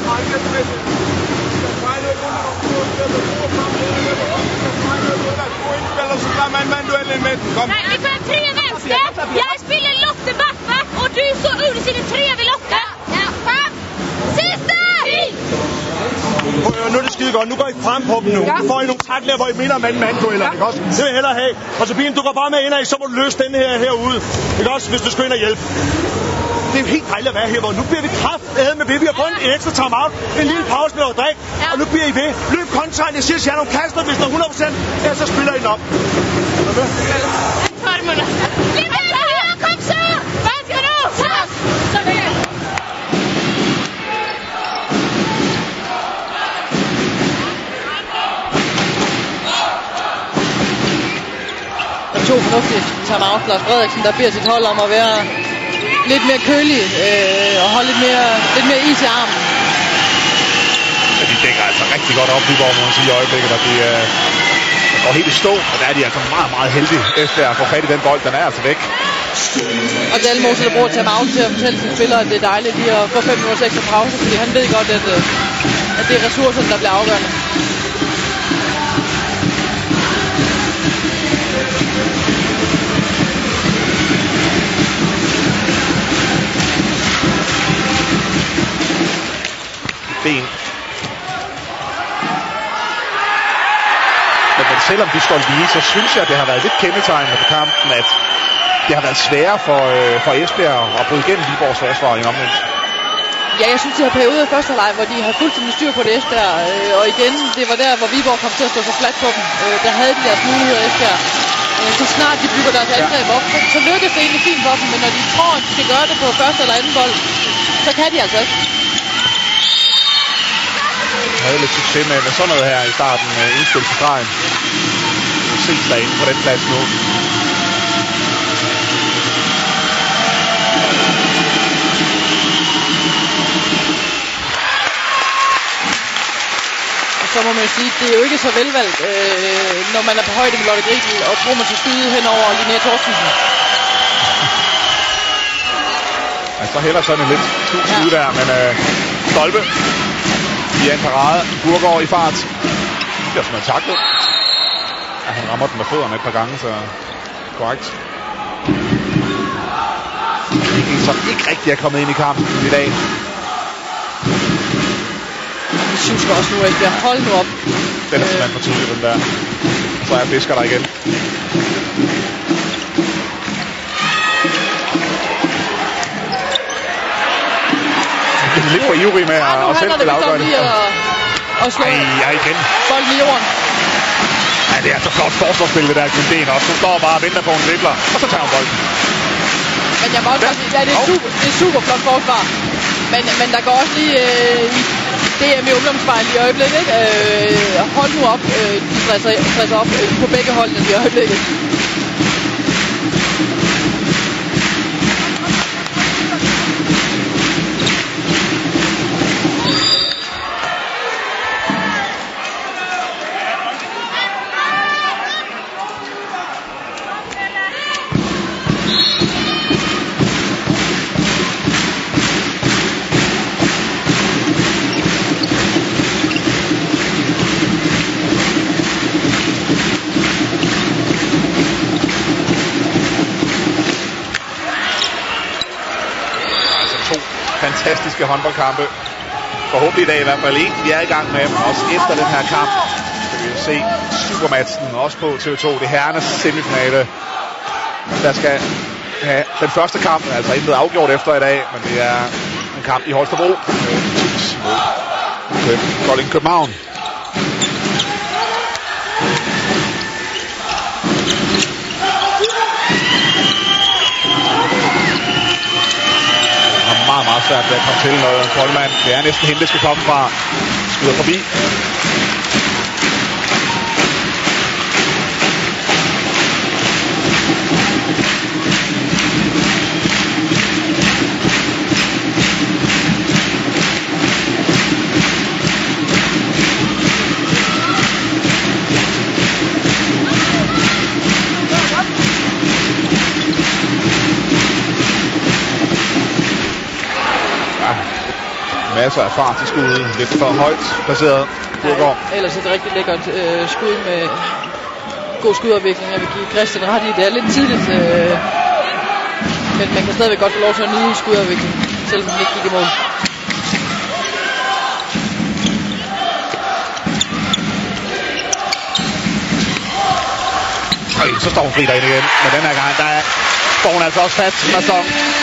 Nej, vi får tre vänster. Jag spelar Lotte backback och du så ut i den tre vid Lotte. Ja, fem. Sista! Nu er det skide godt. Nu går I frem på dem nu. Nu får I nogle takler, hvor I mener mand-mand-dueller. Ikke også? Det vil jeg hellere have. Og så Sabine, du går bare med ind af, så må du løse den her herude. Ikke også? Hvis du skal ind og hjælpe. Det er jo helt dejligt at være her, hvor nu bliver vi kraftedeme med ved. Vi har fået en ekstra time-out. En lille pause med noget drik. Og nu bliver I ved. Løb kontraen. Jeg siger til jer nogle kaster, hvis der er hundrede procent. Ja, så spiller I den op. Kom så! Hvad skal du? Så! Så det er. To fornuftige time-out. Lars Frederiksen, der beder sit hold om at være lidt mere kølig øh, og holde lidt mere, lidt mere is i armen. Ja, de dækker altså rigtig godt op, Viborg, må man sige i øjeblikket, at de øh, går helt i stå, og der er de altså meget, meget heldige efter at få fat i den bold, den er altså væk. Og Dalmose, der bruger time-out til at fortælle sine spillere, at det er dejligt lige at få fem minutter ekstra pause, fordi han ved godt, at, at det er ressourcerne, der bliver afgørende. Ben. Men, men selvom de står lige, så synes jeg, at det har været lidt kendetegnende på kampen, at det har været sværere for, øh, for Esbjerg at bryde igennem Viborgs forsvar i omvendt. Ja, jeg synes, de har perioder i første halvleg, hvor de har fuldstændig styr på det Esbjerg. Øh, og igen, det var der, hvor Viborg kom til at stå så fladt på dem. Øh, der havde de deres muligheder Esbjerg. Øh, så snart de bygger deres angreb op, så, så lykkes det egentlig fint for dem. Men når de tror, at de skal gøre det på første eller anden bold, så kan de altså ikke. Jeg havde lidt succes med, med sådan noget her i starten med indspil til stregen. Ses derinde på den plads nu. Og så må man sige, det er jo ikke så velvalgt, øh, når man er på højde med Lotte Gribel, og tror man skal skyde hen over Linnea Thorstensen. Altså, så heller sådan en lidt slut skud der, men øh, Stolpe i en parade. Burgård i fart. Det er sådan noget taklet. Ja, han rammer den med fødderne et par gange, så korrekt. En, som ikke rigtig er kommet ind i kampen i dag. Jeg synes også nu, at jeg holder nu op. Den er simpelthen for tidlig, den der. Så er Fisker der igen. Det er lidt for ivrig med ja, at sætte det afgørende. Og slå ej, igen. bolden i jorden. Ja, det er så flot forsvarsspil, det der Gyldén også. Hun står bare og venter på en dribler, og så tager hun bolden. Men jeg må også sige, ja, det er super, det er super flot forsvar. Men, men der går også lige øh, i D M i ungdomsspejlet i øjeblikket, ikke? Øh, hold nu op, øh, de stresser, stresser op øh, på begge holdene i øjeblikket. fantastiske håndboldkampe. Forhåbentlig i dag i hvert fald en, vi er i gang med, men også efter den her kamp skal vi jo se Supermatchen, også på T V to, det herrenes semifinale, der skal have den første kamp, altså ikke blevet afgjort efter i dag, men det er en kamp i Holstebro mod Kolding København. Meget, meget svært ved at komme til noget Koldmand. Det er næsten hende, det skal komme fra. Skyder forbi. Masser af fart til skuddet. Lidt for højt placeret. Ja, ellers er det rigtig lækkert øh, skud med god skudafvikling. Jeg vil give Christian ret i, det er lidt tidligt. Øh, men man kan stadigvæk godt få lov til at nyde skudafvikling, selvom den ikke gik i mål. Øj, så står hun fri derinde igen. Men den her gang, der er, står hun altså også fast. Masson,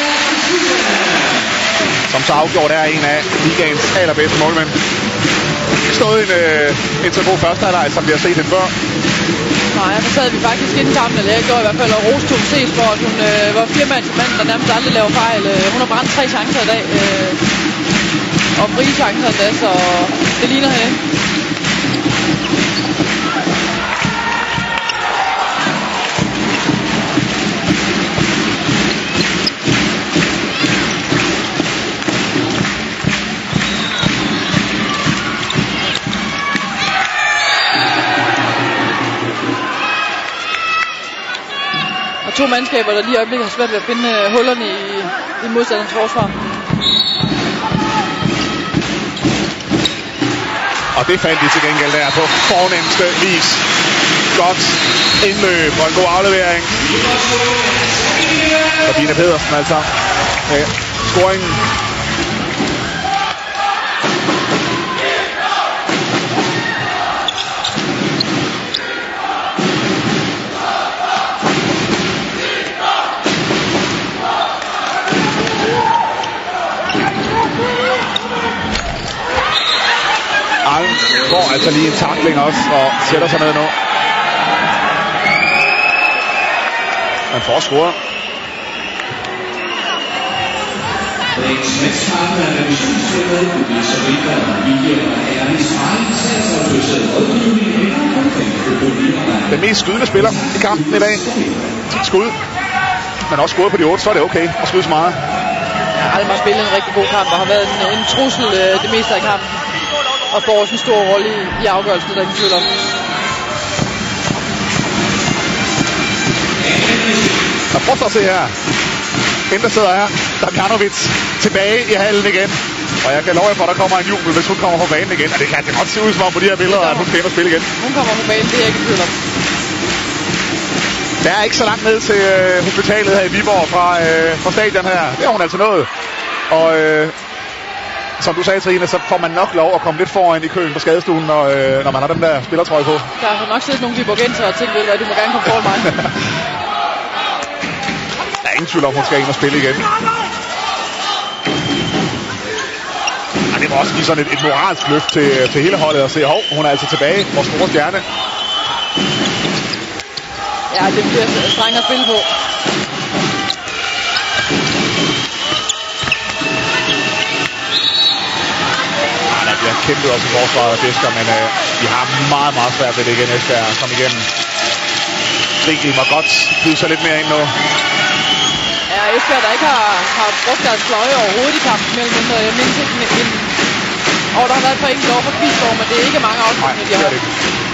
som så afgjort er en af ligaens allerbedste målmænd. Ikke stået en, øh, en så god første halvleg, som vi har set hende før. Nej, så sad vi faktisk inden kampen, eller jeg gjorde i hvert fald, og roste Tove Ses, for at hun øh, var firmandsmand, der nærmest aldrig laver fejl. Øh, hun har brændt tre chancer i dag, øh, og frie chancer endda, så det ligner hende. To mandskaber, der lige i øjeblikket har svært ved at finde uh, hullerne i, i modstanderens forsvar. Og det fandt de til gengæld der på fornemmeste vis. Godt indløb og en god aflevering. Sabine Pedersen altså. Ja, scoringen. Får altså lige en tackling også og sætter sig ned nu. Man får scoret. Den mest skydende spiller i kampen i dag. Skud. Men også scoret på de otte, så er det okay at skyde så meget. Ja, Alma har spillet en rigtig god kamp og har været en, en trussel øh, det meste af kampen. Og får også en stor rolle i, i afgørelsen, der er ikke tvivl om. Og prøv så at se her. Hende, der sidder her, Damjanovic, tilbage i hallen igen. Og jeg kan love jer for, at der kommer en jubel, hvis hun kommer på banen igen. Og det kan det godt se ud som om på de her billeder, at hun skal ind og spille igen. Hun kommer på banen, det er jeg ikke i tvivl om. Der er ikke så langt ned til øh, hospitalet her i Viborg fra, øh, fra stadion her. Det har hun altså nået. Og øh, som du sagde, Trine, så får man nok lov at komme lidt foran i køen på skadestuen, når, øh, når man har den der spillertrøje på. Der har nok siddet nogle viborgenser og tænkt, at du må gerne komme foran mig. Der er ingen tvivl om, hun skal ind og spille igen. Og det må også give sådan et, et moralsk løft til, til hele holdet at se, hov, hun er altså tilbage, vores store stjerne. Ja, det bliver strengt at spille på. Ja, der bliver kæmpet også i forsvaret af Fisker, men øh, de har meget, meget svært ved det igen, Esbjerg at komme igennem. Stikkel må godt byde sig lidt mere ind nu. Ja, Esbjerg, der ikke har, har brugt deres fløje overhovedet i kampen mellem dem. Jeg mindes ikke en, en... Og der har været et par enkelt over for Kvistgaard, men det er ikke mange afslutninger, de har haft.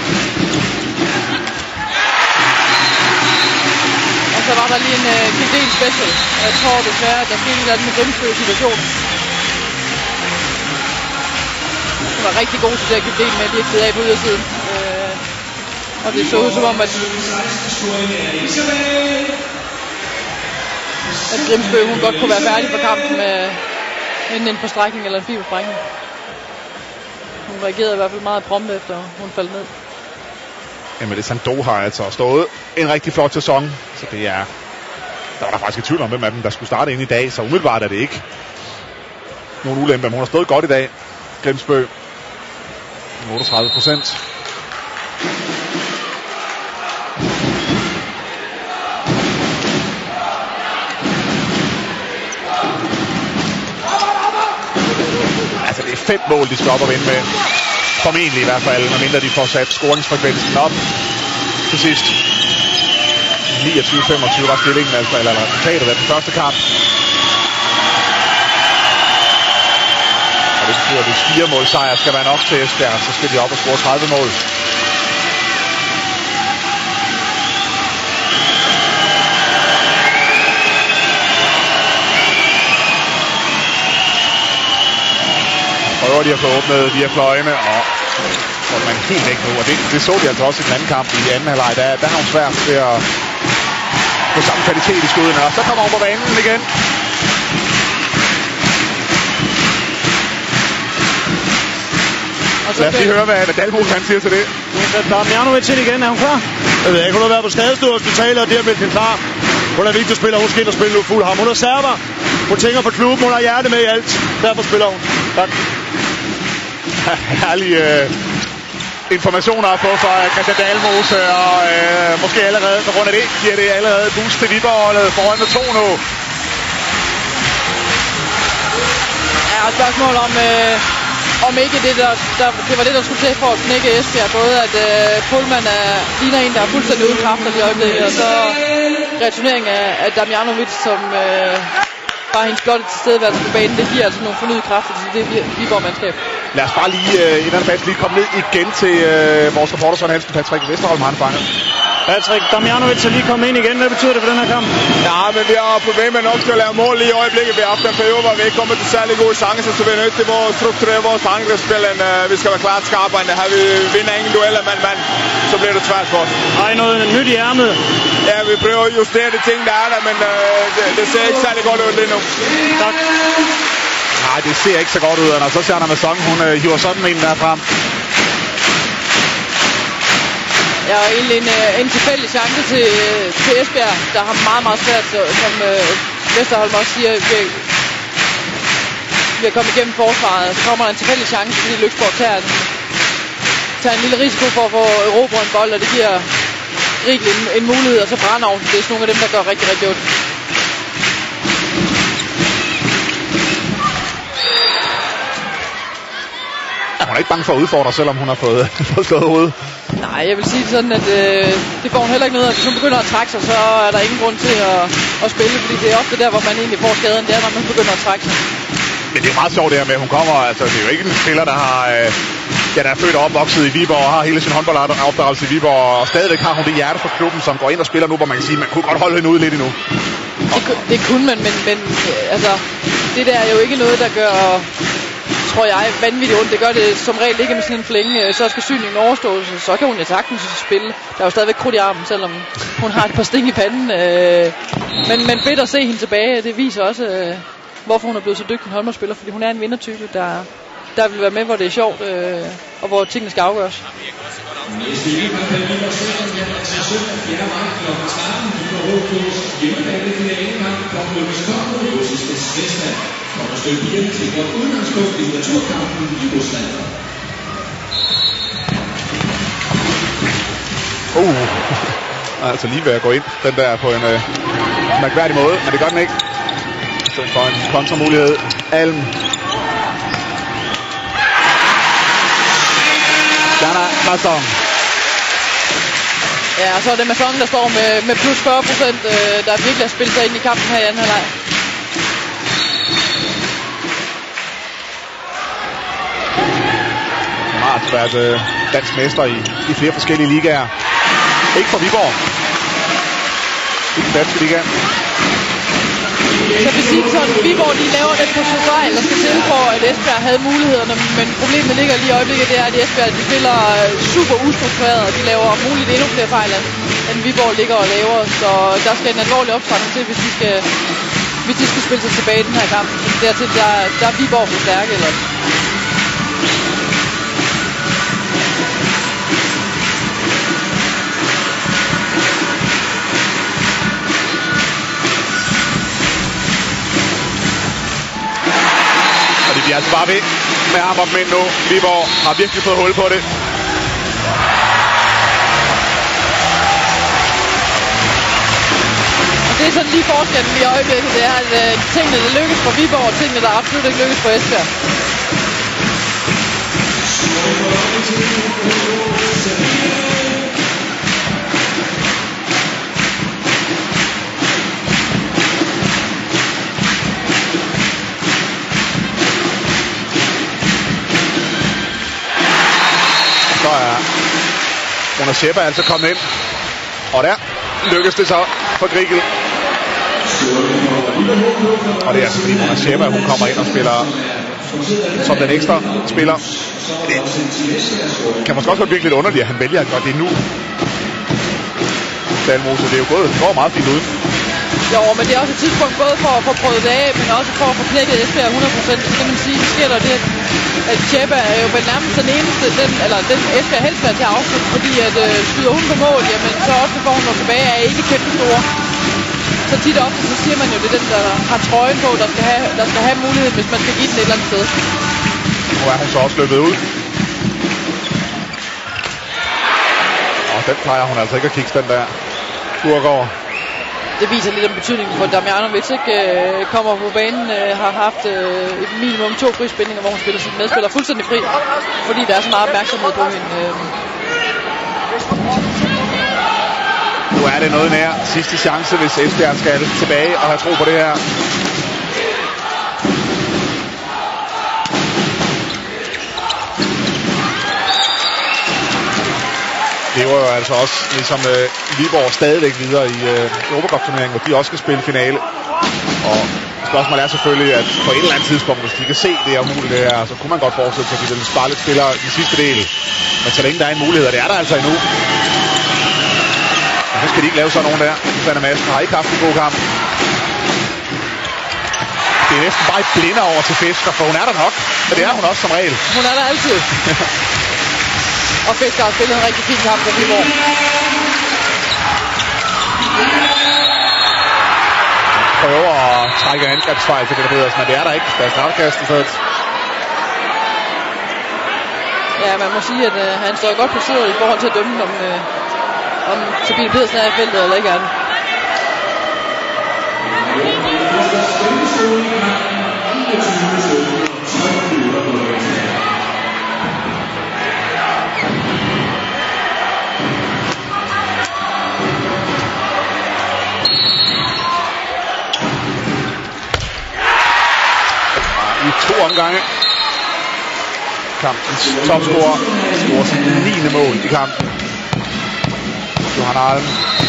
Og så var der lige en uh, Kildel special. Jeg tror desværre, at der skete lidt af den Grimsbø situation. Det var rigtig god til det at Kildel med, at de ikke sidder af på ydersiden. Uh, og det så ud som om, at, at Grimsbø hun godt kunne være færdig for kampen med, enten en forstrækning eller en fibersprængning. Hun reagerede i hvert fald meget prompte efter hun faldt ned. Jamen det Sando har altså stået en rigtig flot sæson, så det er... Der var der faktisk i tvivl om, hvem af dem, der skulle starte ind i dag, så umiddelbart er det ikke nogen ulempe. Men hun har stået godt i dag, Grimsbø. otteogtredive procent. Altså det er fem mål, de skal op og vinde med. Formentlig i hvert fald, medmindre de får sat scoringsfrekvensen op til sidst. niogtyve femogtyve var stillingen, altså, eller resultatet af den første kamp. Og det betyder, at hvis fire mål sejr skal være nok til Esbjerg, så skal de op og score tredive mål. Prøver de at få åbnet via fløjene, og får man helt væk nu. Og det, det så vi altså også i den anden kamp i anden halvleg. Der, der har hun svært ved at få samme kvalitet i skuddene. Og så kommer hun på banen igen. Lad os lige høre, hvad, hvad Dalmos han siger til det. Damjanovic ind igen. Er hun klar? Jeg ved ikke, hun har været på Skadestue Hospital, og det har meldt hende klar. Hun er vigtig spiller, hun skal ind og spille nu fuld ham. Hun er server. Hun tænker på klubben, hun har hjerte med i alt. Derfor spiller hun. Tak. Herlige øh, informationer at få fra Christian Dalmose, og øh, måske allerede på grund af det giver det allerede boost til Viborg-holdet foran med to nu. Ja, og spørgsmål om, øh, om ikke det, der, der, det var det, der skulle til for at knække Esbjerg. Både at øh, Pullman er, ligner en, der er fuldstændig uden kræfter i øjeblikket, og så returnering af, af Damjanovic, som øh, bare hendes flotte tilstedeværelse på banen, det giver altså nogle fornyede kræfter til det Viborg-mandskab. Lad os bare lige, øh, inden fast lige komme ned igen til øh, vores reporter Søren Hansen, Patrick Vesterholm, han fanger. Patrick, Damjanovic er lige kommet ind igen. Hvad betyder det for den her kamp? Ja, men vi har problemer nok til at lave mål lige i øjeblikket. Vi har haft en periode, hvor vi ikke kommer til særlig gode chancer, så vi er nødt til at strukturere vores angrebsspil. Vi skal være klart skarpere. Her vi vinder ingen dueller mand-mand, så bliver det svært for os. Har I noget nyt i ærmet? Ja, vi prøver at justere de ting, der er der, men øh, det, det ser ikke særlig godt ud lige nu. Tak. Nej, det ser ikke så godt ud, og så ser han med Song, hun øh, hiver sådan en der frem. Ja, og egentlig en, en tilfældig chance til, til Esbjerg, der har meget, meget svært, som øh, Vesterholm også siger, ved, ved at komme igennem forsvaret. Så kommer der en tilfældig chance, fordi Lyksborg tager en, tager en lille risiko for at få erobret en bold, og det giver rigtig en, en mulighed, og så brænder hun. Det er nogle af dem, der gør rigtig, rigtig ondt. Hun er ikke bange for at udfordre, selvom hun har fået, fået slået hovedet. Nej, jeg vil sige sådan, at øh, det får hun heller ikke noget af. Hvis hun begynder at trække sig, så er der ingen grund til at, at spille, fordi det er ofte der, hvor man egentlig får skaden, det er, når man begynder at trække sig. Men det er jo meget sjovt det her med, at hun kommer, altså det er jo ikke en spiller, der har, øh, ja, der er født og opvokset i Viborg, og har hele sin håndboldopdragelse i Viborg, og stadigvæk har hun det hjerte for klubben, som går ind og spiller nu, hvor man kan sige, man kunne godt holde hende ude lidt endnu. Det, det kunne man, men, men altså, det der er jo ikke noget, der gør, tror jeg, vanvittigt ondt. Det gør det som regel ikke med sådan en flænge. Så skal syningen overstås, så kan hun jo sagtens spille. Der er jo stadigvæk krudt i armen, selvom hun har et par sting i panden. Men, men fedt at se hende tilbage. Det viser også, hvorfor hun er blevet så dygtig en håndboldspiller. Fordi hun er en vindertype, der, der vil være med, hvor det er sjovt, og hvor tingene skal afgøres. For at støtte hjem til et godt udgangspunkt i naturkampen i Rusland. Uh, altså lige ved at gå ind, den der på en øh, mærkværdig måde, men det gør den ikke. Så for en kontramulighed. Alm. Jana Masson. Ja, og så er det Masson, der står med, med plus fyrre procent, øh, der virkelig har spillet sig ind i kampen her i anden halvleg. Har været øh, dansk mester i, i flere forskellige ligaer. Ikke for Viborg. I den danske liga. Jeg vil sige sådan, at Viborg de laver den på fejl, der skal til for, at Esbjerg havde mulighederne. Men problemet ligger lige i øjeblikket, det er, at Esbjerg de spiller super ustruktureret, og de laver muligt endnu flere fejl, end Viborg ligger og laver. Så der skal en alvorlig opstramning til, hvis de skal, hvis de skal spille sig tilbage i den her kamp. dertil, der, der er Viborg for stærke ellers. Og de bliver altså bare ved med ham op med nu. Viborg har virkelig fået hul på det. Det er sådan lige forskellen i øjeblikket, det er, at øh, tingene, der lykkes for Viborg, og tingene, der absolut ikke lykkes for Esbjerg. Så er Mona Schepper altså kommet ind. Og der lykkes det så for Grigel. Og det er altså fordi Mona Schepper, hun kommer ind og spiller som den ekstra spiller. Det kan måske også godt virke lidt underligt, at han vælger at gøre det nu. Dalmose, det er jo gået, det går meget fint ud. Jo, men det er også et tidspunkt både for at få prøvet det af, men også for at få knækket Esbjerg hundrede procent. Så kan man sige, det sker der det, at Schepper er jo vel nærmest den eneste, den, eller den Esbjerg helst er til at afslutte, fordi at øh, skyder hun på mål, jamen så også får hun tilbage, er ikke kæmpe store. Så tit og ofte, så siger man jo, det er den, der har trøjen på, der skal have, der skal have mulighed, hvis man skal give den et eller andet sted. Nu er hun så også løbet ud. Og den plejer hun altså ikke at kigge, den der Burgård. Det viser lidt om betydningen for Damjanovic, ikke? Øh, kommer på banen, øh, har haft øh, et minimum to frispændinger, hvor hun spiller sin medspiller fuldstændig fri, fordi der er så meget opmærksomhed på hende. Øh. Nu er det noget nær sidste chance, hvis Esbjerg skal tilbage og have tro på det her. Det var jo altså også ligesom øh, Viborg stadigvæk videre i øh, Europacup-turneringen, hvor de også skal spille finale. Og spørgsmålet er selvfølgelig, at på et eller andet tidspunkt, hvis de kan se, det er umuligt det her, så kunne man godt forestille sig, at de vil spare lidt spillere i de sidste del. Men så længe der er en mulighed, og det er der altså endnu, så skal de ikke lave sådan nogen der. Susanne Madsen har ikke haft en god kamp. Det er næsten bare et blinder over til Fisker, for hun er der nok. Og det er hun også som regel. Hun er der altid. Og Fisker har spillet en rigtig fin kamp for Viborg. Prøver at trække en angrebsfejl til Peter Pedersen, men det er der ikke. Der er straffekast i stedet. Ja, man må sige, at øh, han står godt placeret i forhold til at dømme, om, øh, om Sabine Pedersen er i feltet eller ikke er den. I to omgange. Kampens topscorer scorer sit niende mål i kampen. Johan Alm.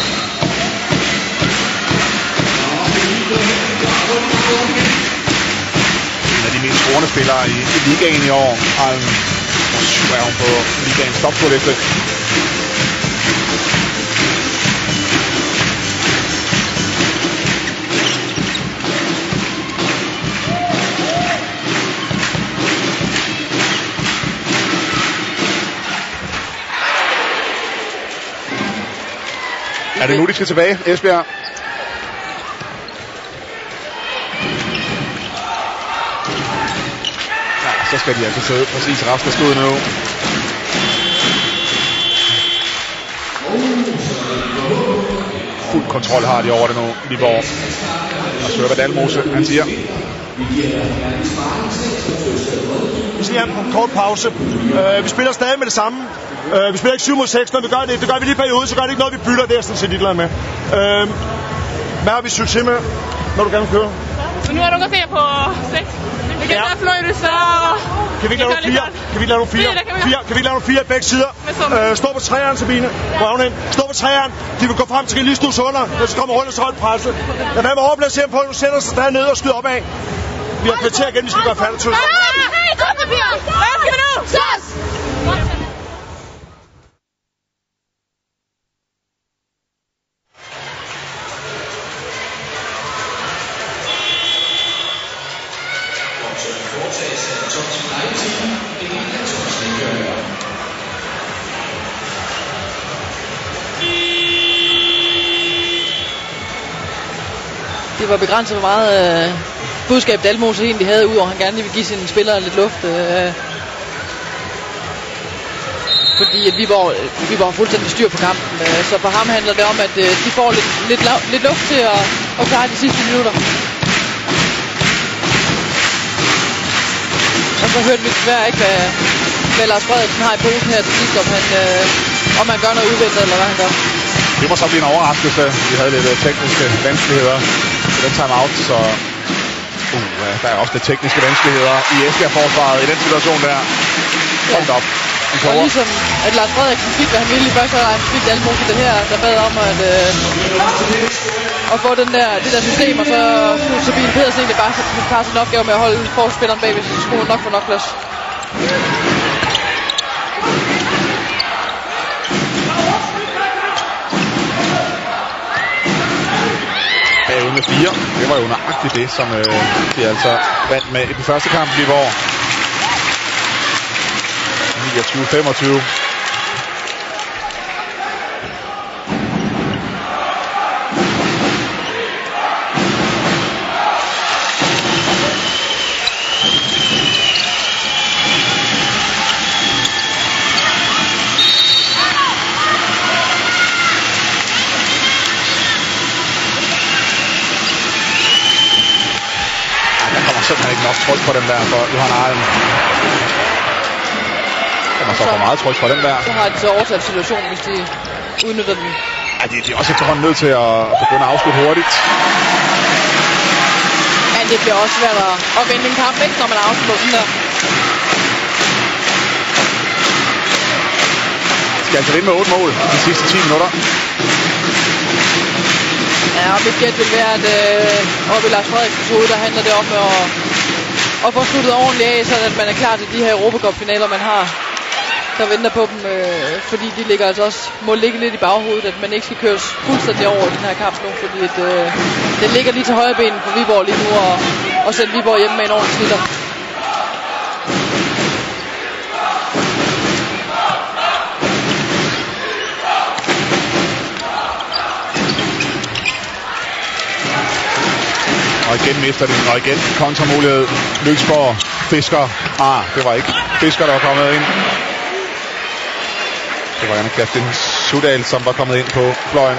En af de mest scorende spillere i, i ligaen i år. Alm. Og syv er hun på ligaens topscoreliste. Er det nu, de skal tilbage, Esbjerg? Ja, så skal de altså sidde præcis resten af skuddet nu. Fuld kontrol har de over det nu, Viborg. Og så hvad Dalmose, han siger. Vi skal have en kort pause. Uh, vi spiller stadig med det samme. Uh, vi spiller ikke syv mod seks, når vi gør det. Det gør vi lige i perioden, så gør det ikke noget, vi bytter. Det er sådan set ligeglad med. Uh, hvad har vi succes med, når du gerne vil køre? Så nu er du godt se på seks. Vi kan ja. Fløjte, så... Kan vi ikke lave nogle fire? Kan vi ikke lave nogle fire? fire? Kan vi ikke lave nogle fire i begge sider? Uh, stå på træerne, Sabine. Røvn ind. Stå på træerne. De vil gå frem til lige snus under. Når så kommer rundt og så holde presset. Lad være med at overplacere på, at du sætter sig stadig ned og skyder opad. Vi har kvarter igen, vi skal gøre færdig til. Hej, kom papir! Hvad skal vi nu? Slås! det var begrænset, hvor meget øh, budskab Dalmose egentlig havde, ud over han gerne ville give sine spillere lidt luft. Øh, fordi at Viborg, Viborg har fuldstændig styr på kampen. Øh, så for ham handler det om, at øh, de får lidt, lidt, lav, lidt luft til at, at klare de sidste minutter. Og så hørte vi desværre ikke, hvad, hvad Lars Frederiksen har i posen her til sidst, om han, øh, om han gør noget udvendt, eller hvad han gør. Det må så blive en overraskelse. Vi havde lidt tekniske vanskeligheder i den timeout, så uh, der er også lidt tekniske vanskeligheder i Esbjerg-forsvaret i den situation der. Hold op. Og ligesom at Lars Frederiksen fik, hvad han ville i første halvleg, han fik Dalmose det her, der bad om at, øh, at få den der, det der system, og så skulle Sabine Pedersen egentlig bare tage sin opgave med at holde forspilleren bagved, så skulle hun nok få nok plads. Bagud med fire. Det var jo nøjagtigt det, som øh, de altså vandt med i den første kamp i Viborg. niogtyve femogtyve. Simpelthen ikke nok tryk på den der for Johan Arlen. Der må så få meget tryk på den der. Så har de så overtaget situationen, hvis de udnytter den. Ja, de, de er også efterhånden nødt til at begynde at afslutte hurtigt. Men det bliver også svært at, at vinde en kamp, ikke, når man afslutter den der. Skal altså vinde med otte mål de sidste ti minutter. Ja, og mit gæt vil være, at øh, oppe i Lars Frederiksens hoved, der handler det om at, at få sluttet ordentligt af, så at man er klar til de her Europacup-finaler, man har, der venter på dem. Øh, fordi de ligger altså også, må ligge lidt i baghovedet, at man ikke skal køres fuldstændig over i den her kamp nu, fordi at, øh, det ligger lige til højre benen for Viborg lige nu, og, og sætte Viborg hjemme med en ordentlig snitter. Og igen mister de den, og igen kontramulighed. Lyksborg, Fisker. Ah, det var ikke Fisker, der var kommet ind. Det var Anne-Kristin Sudal, som var kommet ind på fløjen.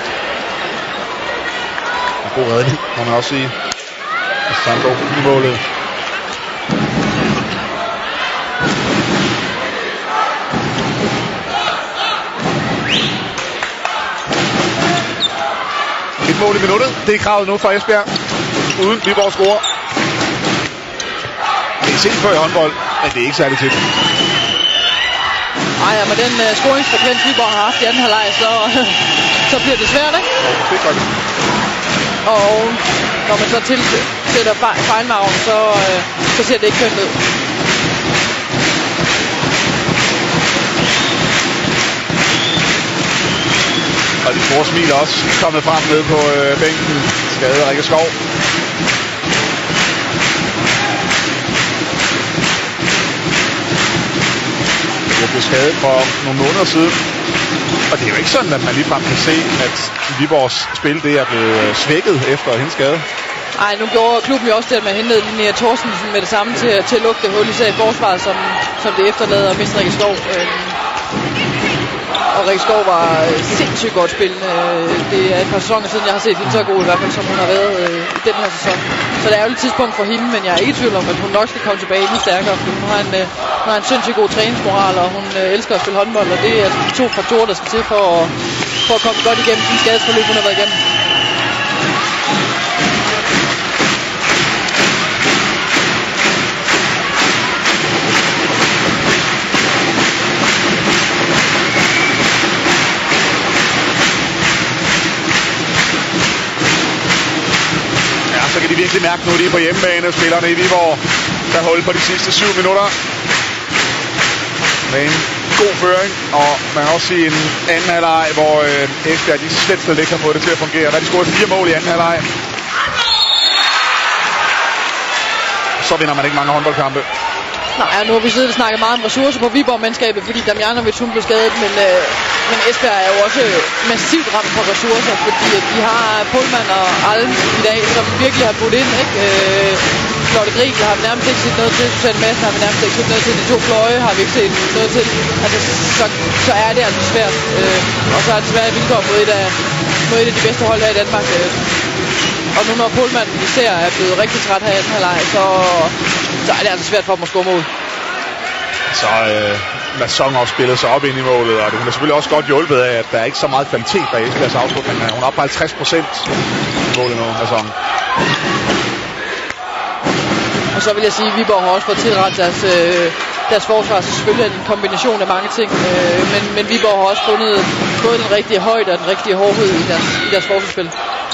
En god redning, må man også sige. Og Sandro i målet. Et mål i minuttet. Det er kravet nu for Esbjerg. Uden Viborg score. Det er set før i håndbold, men det er ikke særlig tit. Nej, ja, med den uh, scoringsfrekvens Viborg har haft i anden halvleg, så, så bliver det svært, ikke? Det er godt. Og når man så tilsætter fejlmargen, så, uh, så ser det ikke kønt ud. Og de store smil er også kommet frem ned på øh, bænken. Skade Rikke Skov. Jeg blev skadet for nogle måneder siden. Og det er jo ikke sådan, at man ligefrem kan se, at Viborgs spil det er blevet svækket efter hendes skade. Nej, nu gjorde klubben jo også det, at man hentede Linnea Thorstensen med det samme til, til at lukke det hul, især i forsvaret, som, som det efterlader at miste Rikke Skov. Og Rikke Skov var sindssygt godt spillende. Det er et par sæsoner siden, jeg har set hende så god, i hvert fald som hun har været i den her sæson. Så det er jo et tidspunkt for hende, men jeg er ikke i tvivl om, at hun nok skal komme tilbage endnu stærkere, fordi hun har en, hun har en sindssygt god træningsmoral, og hun elsker at spille håndbold, og det er altså de to faktorer, der skal til for at, for at komme godt igennem de skadesforløb, hun har været igennem. Så kan de virkelig mærke nu, de er på hjemmebane, spillerne i Viborg, der holder på de sidste syv minutter. Med en god føring, og man kan også sige en anden halvleg, hvor øh, Esbjerg de slet slet ikke har fået det til at fungere. Der er de scoret fire mål i anden halvleg. Så vinder man ikke mange håndboldkampe. Nej, nu har vi siddet og snakket meget om ressourcer på Viborg-mandskabet, fordi Damjanovic hun blev skadet, men, øh, men Esbjerg er jo også massivt ramt på ressourcer, fordi at de har Pohlmann og Alm i dag, som virkelig har budt ind, ikke? Øh, Lotte Griegel har vi nærmest ikke set noget til, Susanne Madsen har vi nærmest ikke set noget til, de to fløje har vi ikke set noget til. Altså, så, så er det altså svært. Øh, og så er det svært vilkår mod et af, mod et af de bedste hold her i Danmark. Øh. Og nu når Pohlmann især er blevet rigtig træt her i anden halvleg, så, så er det altså svært for dem at score mål. Så øh, Masson også spillet sig op ind i målet, og det hun er selvfølgelig også godt hjulpet af, at der er ikke så meget kvalitet bag Esbjergs afslutning. Hun er oppe på halvtreds procent i målet nu, Masson. Og så vil jeg sige, at Viborg har også fået tilrettet deres, øh, deres forsvar, så selvfølgelig er det en kombination af mange ting, øh, men, men Viborg har også fundet både den rigtige højde og den rigtige hårdhed i deres, i deres forsvarsspil.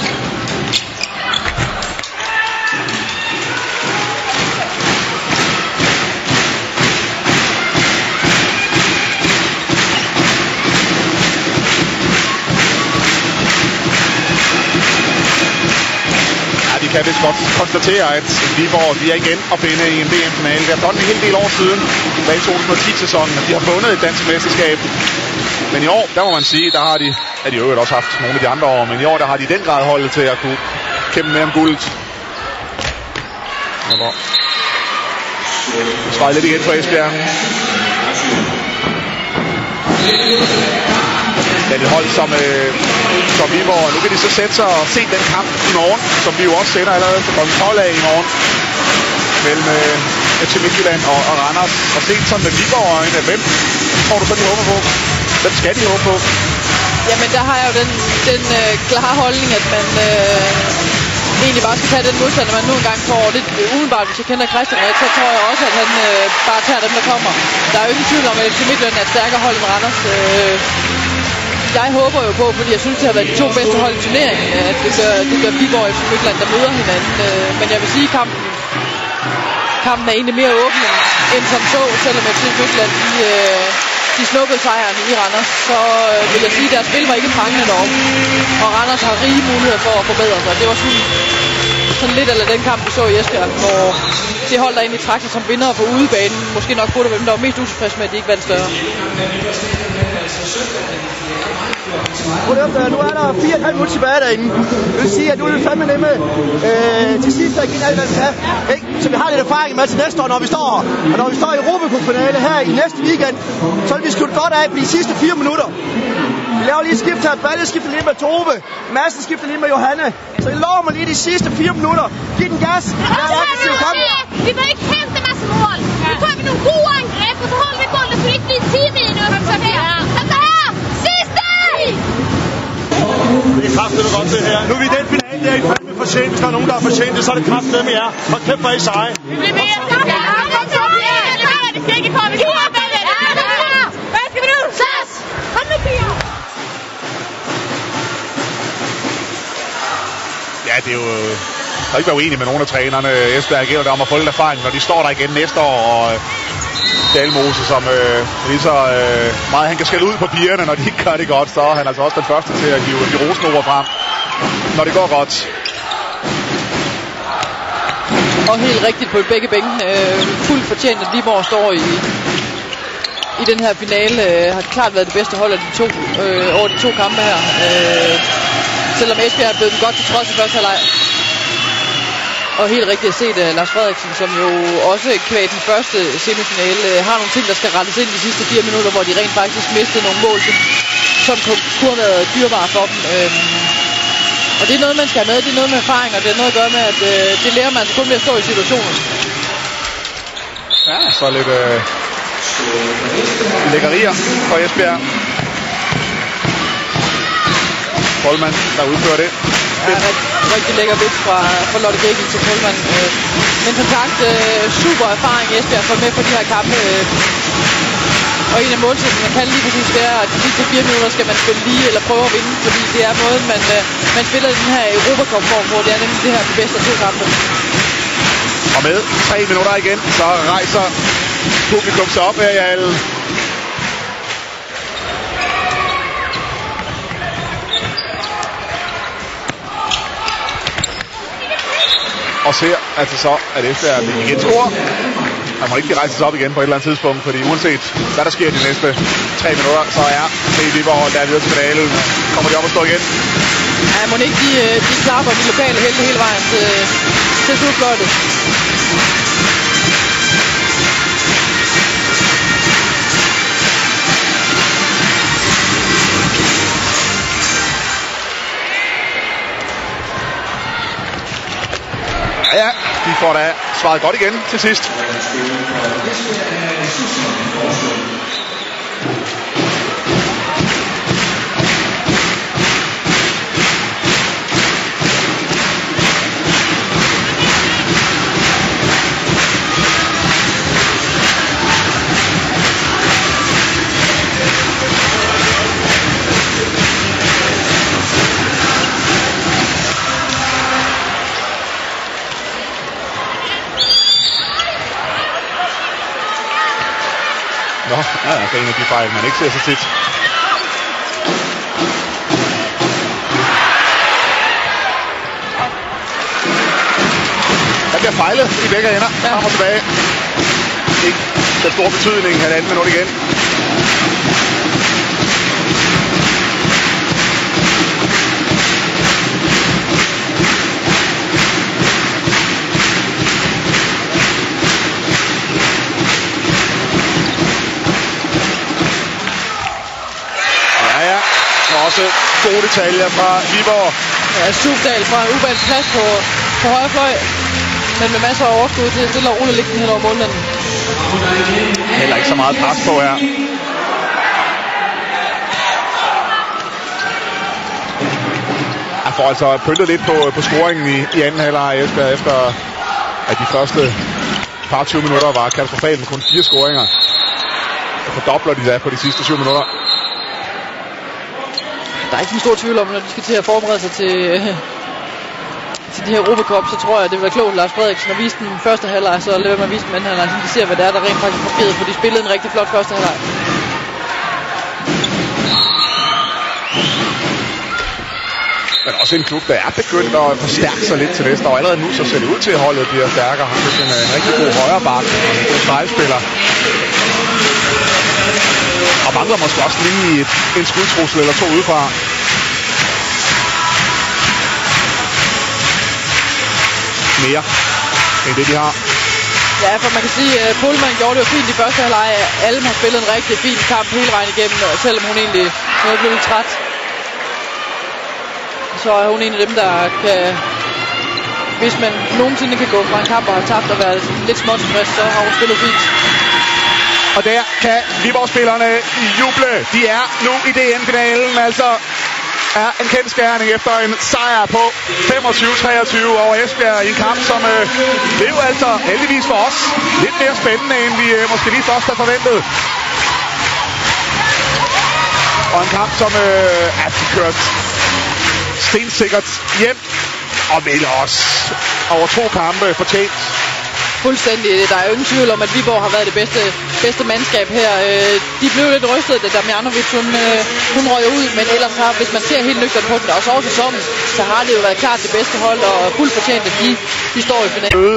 Vi kan vist godt konstatere, at Viborg de er igen at finde i en V M-finale. Det er blot en hel del år siden, da i to tusind og ti-sæsonen, at de har vundet et dansk mesterskab. Men i år, der må man sige, der har de, ja, de har jo også haft nogle af de andre år, men i år, der har de i den grad holdet til at kunne kæmpe med om guldet. Svaret lidt igen for Esbjerg. Det er et hold som, øh, som Viborg. Nu kan de så sætte sig og se den kamp i morgen, som vi jo også sender allerede på klokken tolv af i morgen, mellem øh, F C Midtjylland og, og Randers. Og set sådan med Viborg-øjne, hvem får du så de håber på? Hvem skal de håbe på? Jamen der har jeg jo den, den øh, klare holdning, at man øh, egentlig bare skal tage den modstander, man nu engang får. Lidt udenbart, hvis jeg kender Christian ret, så tror jeg også, at han øh, bare tager dem, der kommer. Der er jo ingen tvivl om, at F C Midtjylland er et stærkere hold end Randers. Øh, Jeg håber jo på, fordi jeg synes, det har været de to bedste hold i turneringen, at det gør, det gør Viborg og F C Midtjylland, der møder hinanden. Men jeg vil sige, at kampen, kampen er egentlig mere åben end som så, selvom F C Midtjylland de, de snuppede sejren i Randers. Så vil jeg sige, at deres spil var ikke prangende deroppe, og Randers har rige muligheder for at forbedre sig. Det var sådan, sådan lidt eller den kamp, vi så i Esbjerg, hvor det hold, der egentlig trak sig som vinder på udebanen, måske nok burde være dem, der var mest utilfredse med, at de ikke vandt større. Nu er der fire og et halvt minutter tilbage derinde. Det vil sige, at nu er vi fandme nemme øh, til sidst, der giver alt, hvad vi kan. Ikke? Så vi har lidt erfaring med til næste år, når vi står her. Og når vi står i Europacup-finale her i næste weekend, så vil vi slutte godt af på de sidste fire minutter. Vi laver lige skift her. Balle skifter lige med Tove. Madsen skifter lige med Johanne. Så jeg lover mig lige de sidste fire minutter. Giv den gas. Vi må ikke hente en masse mål. Nu tager vi nogle gode angreb, og så holder vi bolden, så det ikke bliver ti minutter. Så her. Kom der her. Sidste! Det er kraftedeme godt det her. Nu er vi i den finale, der er I fandme fortjent. Hvis der er nogen, der er fortjent det, så er det kraftedeme jer. Hold kæft, hvor er I seje. Vi bliver mere. Ja, kom så. Ja, det skal ikke på. Vi skal op bagved. Hvad skal vi nu? Sas! Kom nu, piger. Ja, det er jo... Jeg kan ikke være uenig med nogle af trænerne. Esbjerg gælder der om at få lidt erfaring, når de står der igen næste år. Og Dalmose, som øh, lige så øh, meget han kan skælde ud på pigerne, når de ikke gør det godt, så er han altså også den første til at give de rosenord frem, når det går godt. Og helt rigtigt på begge bænken. Øh, fuldt fortjent, at Viborg står i, i den her finale. Øh, har klart været det bedste hold af de to, øh, over de to kampe her. Øh, selvom Esbjerg er blevet godt til trods i første halvleg. Og helt rigtigt set uh, Lars Frederiksen, som jo også kvæg den første semifinale, uh, har nogle ting, der skal rettes ind de sidste fire minutter, hvor de rent faktisk mistede nogle mål, som, som kunne have været dyrebare for dem. Øhm, og det er noget, man skal have med. Det er noget med erfaring, og det er noget at gøre med, at uh, det lærer man altså kun ved at stå i situationen. Ja, så lidt øh, lækkerier for Esbjerg. Pohlmann, der udfører det. Ja, rigtig, rigtig lækker vidt fra, fra Lotte Griegel til Pohlmann. Øh, men som sagt, øh, super erfaring Esbjerg får med på de her kampe. Øh, og en af målsætningerne kan lige præcis være, at de sidste fire minutter skal man spille lige eller prøve at vinde. Fordi det er måden, man, øh, man spiller i den her Europacup-form, hvor det er nemlig det her de bedste af to kampe. Og med tre minutter igen, så rejser publikum sig op her i hallen. Og ser altså så, at Esbjerg igen scorer. Han må ikke rejse sig op igen på et eller andet tidspunkt, fordi uanset hvad der sker de næste tre minutter, så er se Viborg, der er videre til finalen. Kommer de op og stå igen? Ja, må ikke de, de klapper de lokale helte hele vejen til, til slutfløjtet. Ja, de får da svaret godt igen til sidst. Nå, ja, det er en af de fejl, man ikke ser så tit. Der bliver fejlet i begge ender. Frem og tilbage. Ikke den store betydning. Halvanden minut igen. Også gode detaljer fra Viborg. Ja, Sufdal fra en uvalgt plads på, på højre fløj, men med masser af overskud til stille og roligt ligge den hen over målmanden. Heller ikke så meget pres på her. Jeg får altså pyntet lidt på, på scoringen i, i anden halvleg efter, efter at de første par tyve minutter var katastrofalt med kun fire scoringer. Så fordobler de der på de sidste syv minutter. Der er ikke en stor tvivl om, når de skal til at forberede sig til, øh, til de her Europacup, så tror jeg, det vil være klogt, Lars Frederiksen, at vise den første halvleg, så lad være med at vise den anden halvleg, så de ser, hvad det er, der rent faktisk fungerede, for de spillede en rigtig flot første halvleg. Men også en klub, der er begyndt at forstærke sig lidt til næste år. Allerede nu så ser det ud til, at holdet bliver stærkere. Har fået en, en rigtig god højre back og en god stregspiller. Og mangler måske også lige i et, en skudtrussel eller to udefra. Mere end det, de har. Ja, for man kan sige, at Pohlmann gjorde det jo fint i første halvleg. Alm har spillet en rigtig fin kamp hele vejen igennem, selvom hun egentlig er blevet lidt træt. Så er hun en af dem, der kan, hvis man nogensinde kan gå fra en kamp og have tabt og være lidt småtilfreds, så har hun spillet fint. Og der kan Viborg-spillerne juble. De er nu i D N-finalen, altså er en kendsgerning efter en sejr på femogtyve treogtyve over Esbjerg i en kamp, som øh, blev altså heldigvis for os lidt mere spændende, end vi øh, måske lige først havde forventet. Og en kamp, som øh, er kørt stensikkert hjem, og vel også over to kampe fortjent. Fuldstændig. Der er jo ingen tvivl om, at Viborg har været det bedste, bedste mandskab her. De blev lidt rystet, da Damjanovic hun, hun røg ud, men ellers har, hvis man ser helt nøgtert på den, også over sæsonen, så har det jo været klart det bedste hold, og fuldt fortjent, at de, de står i finalen.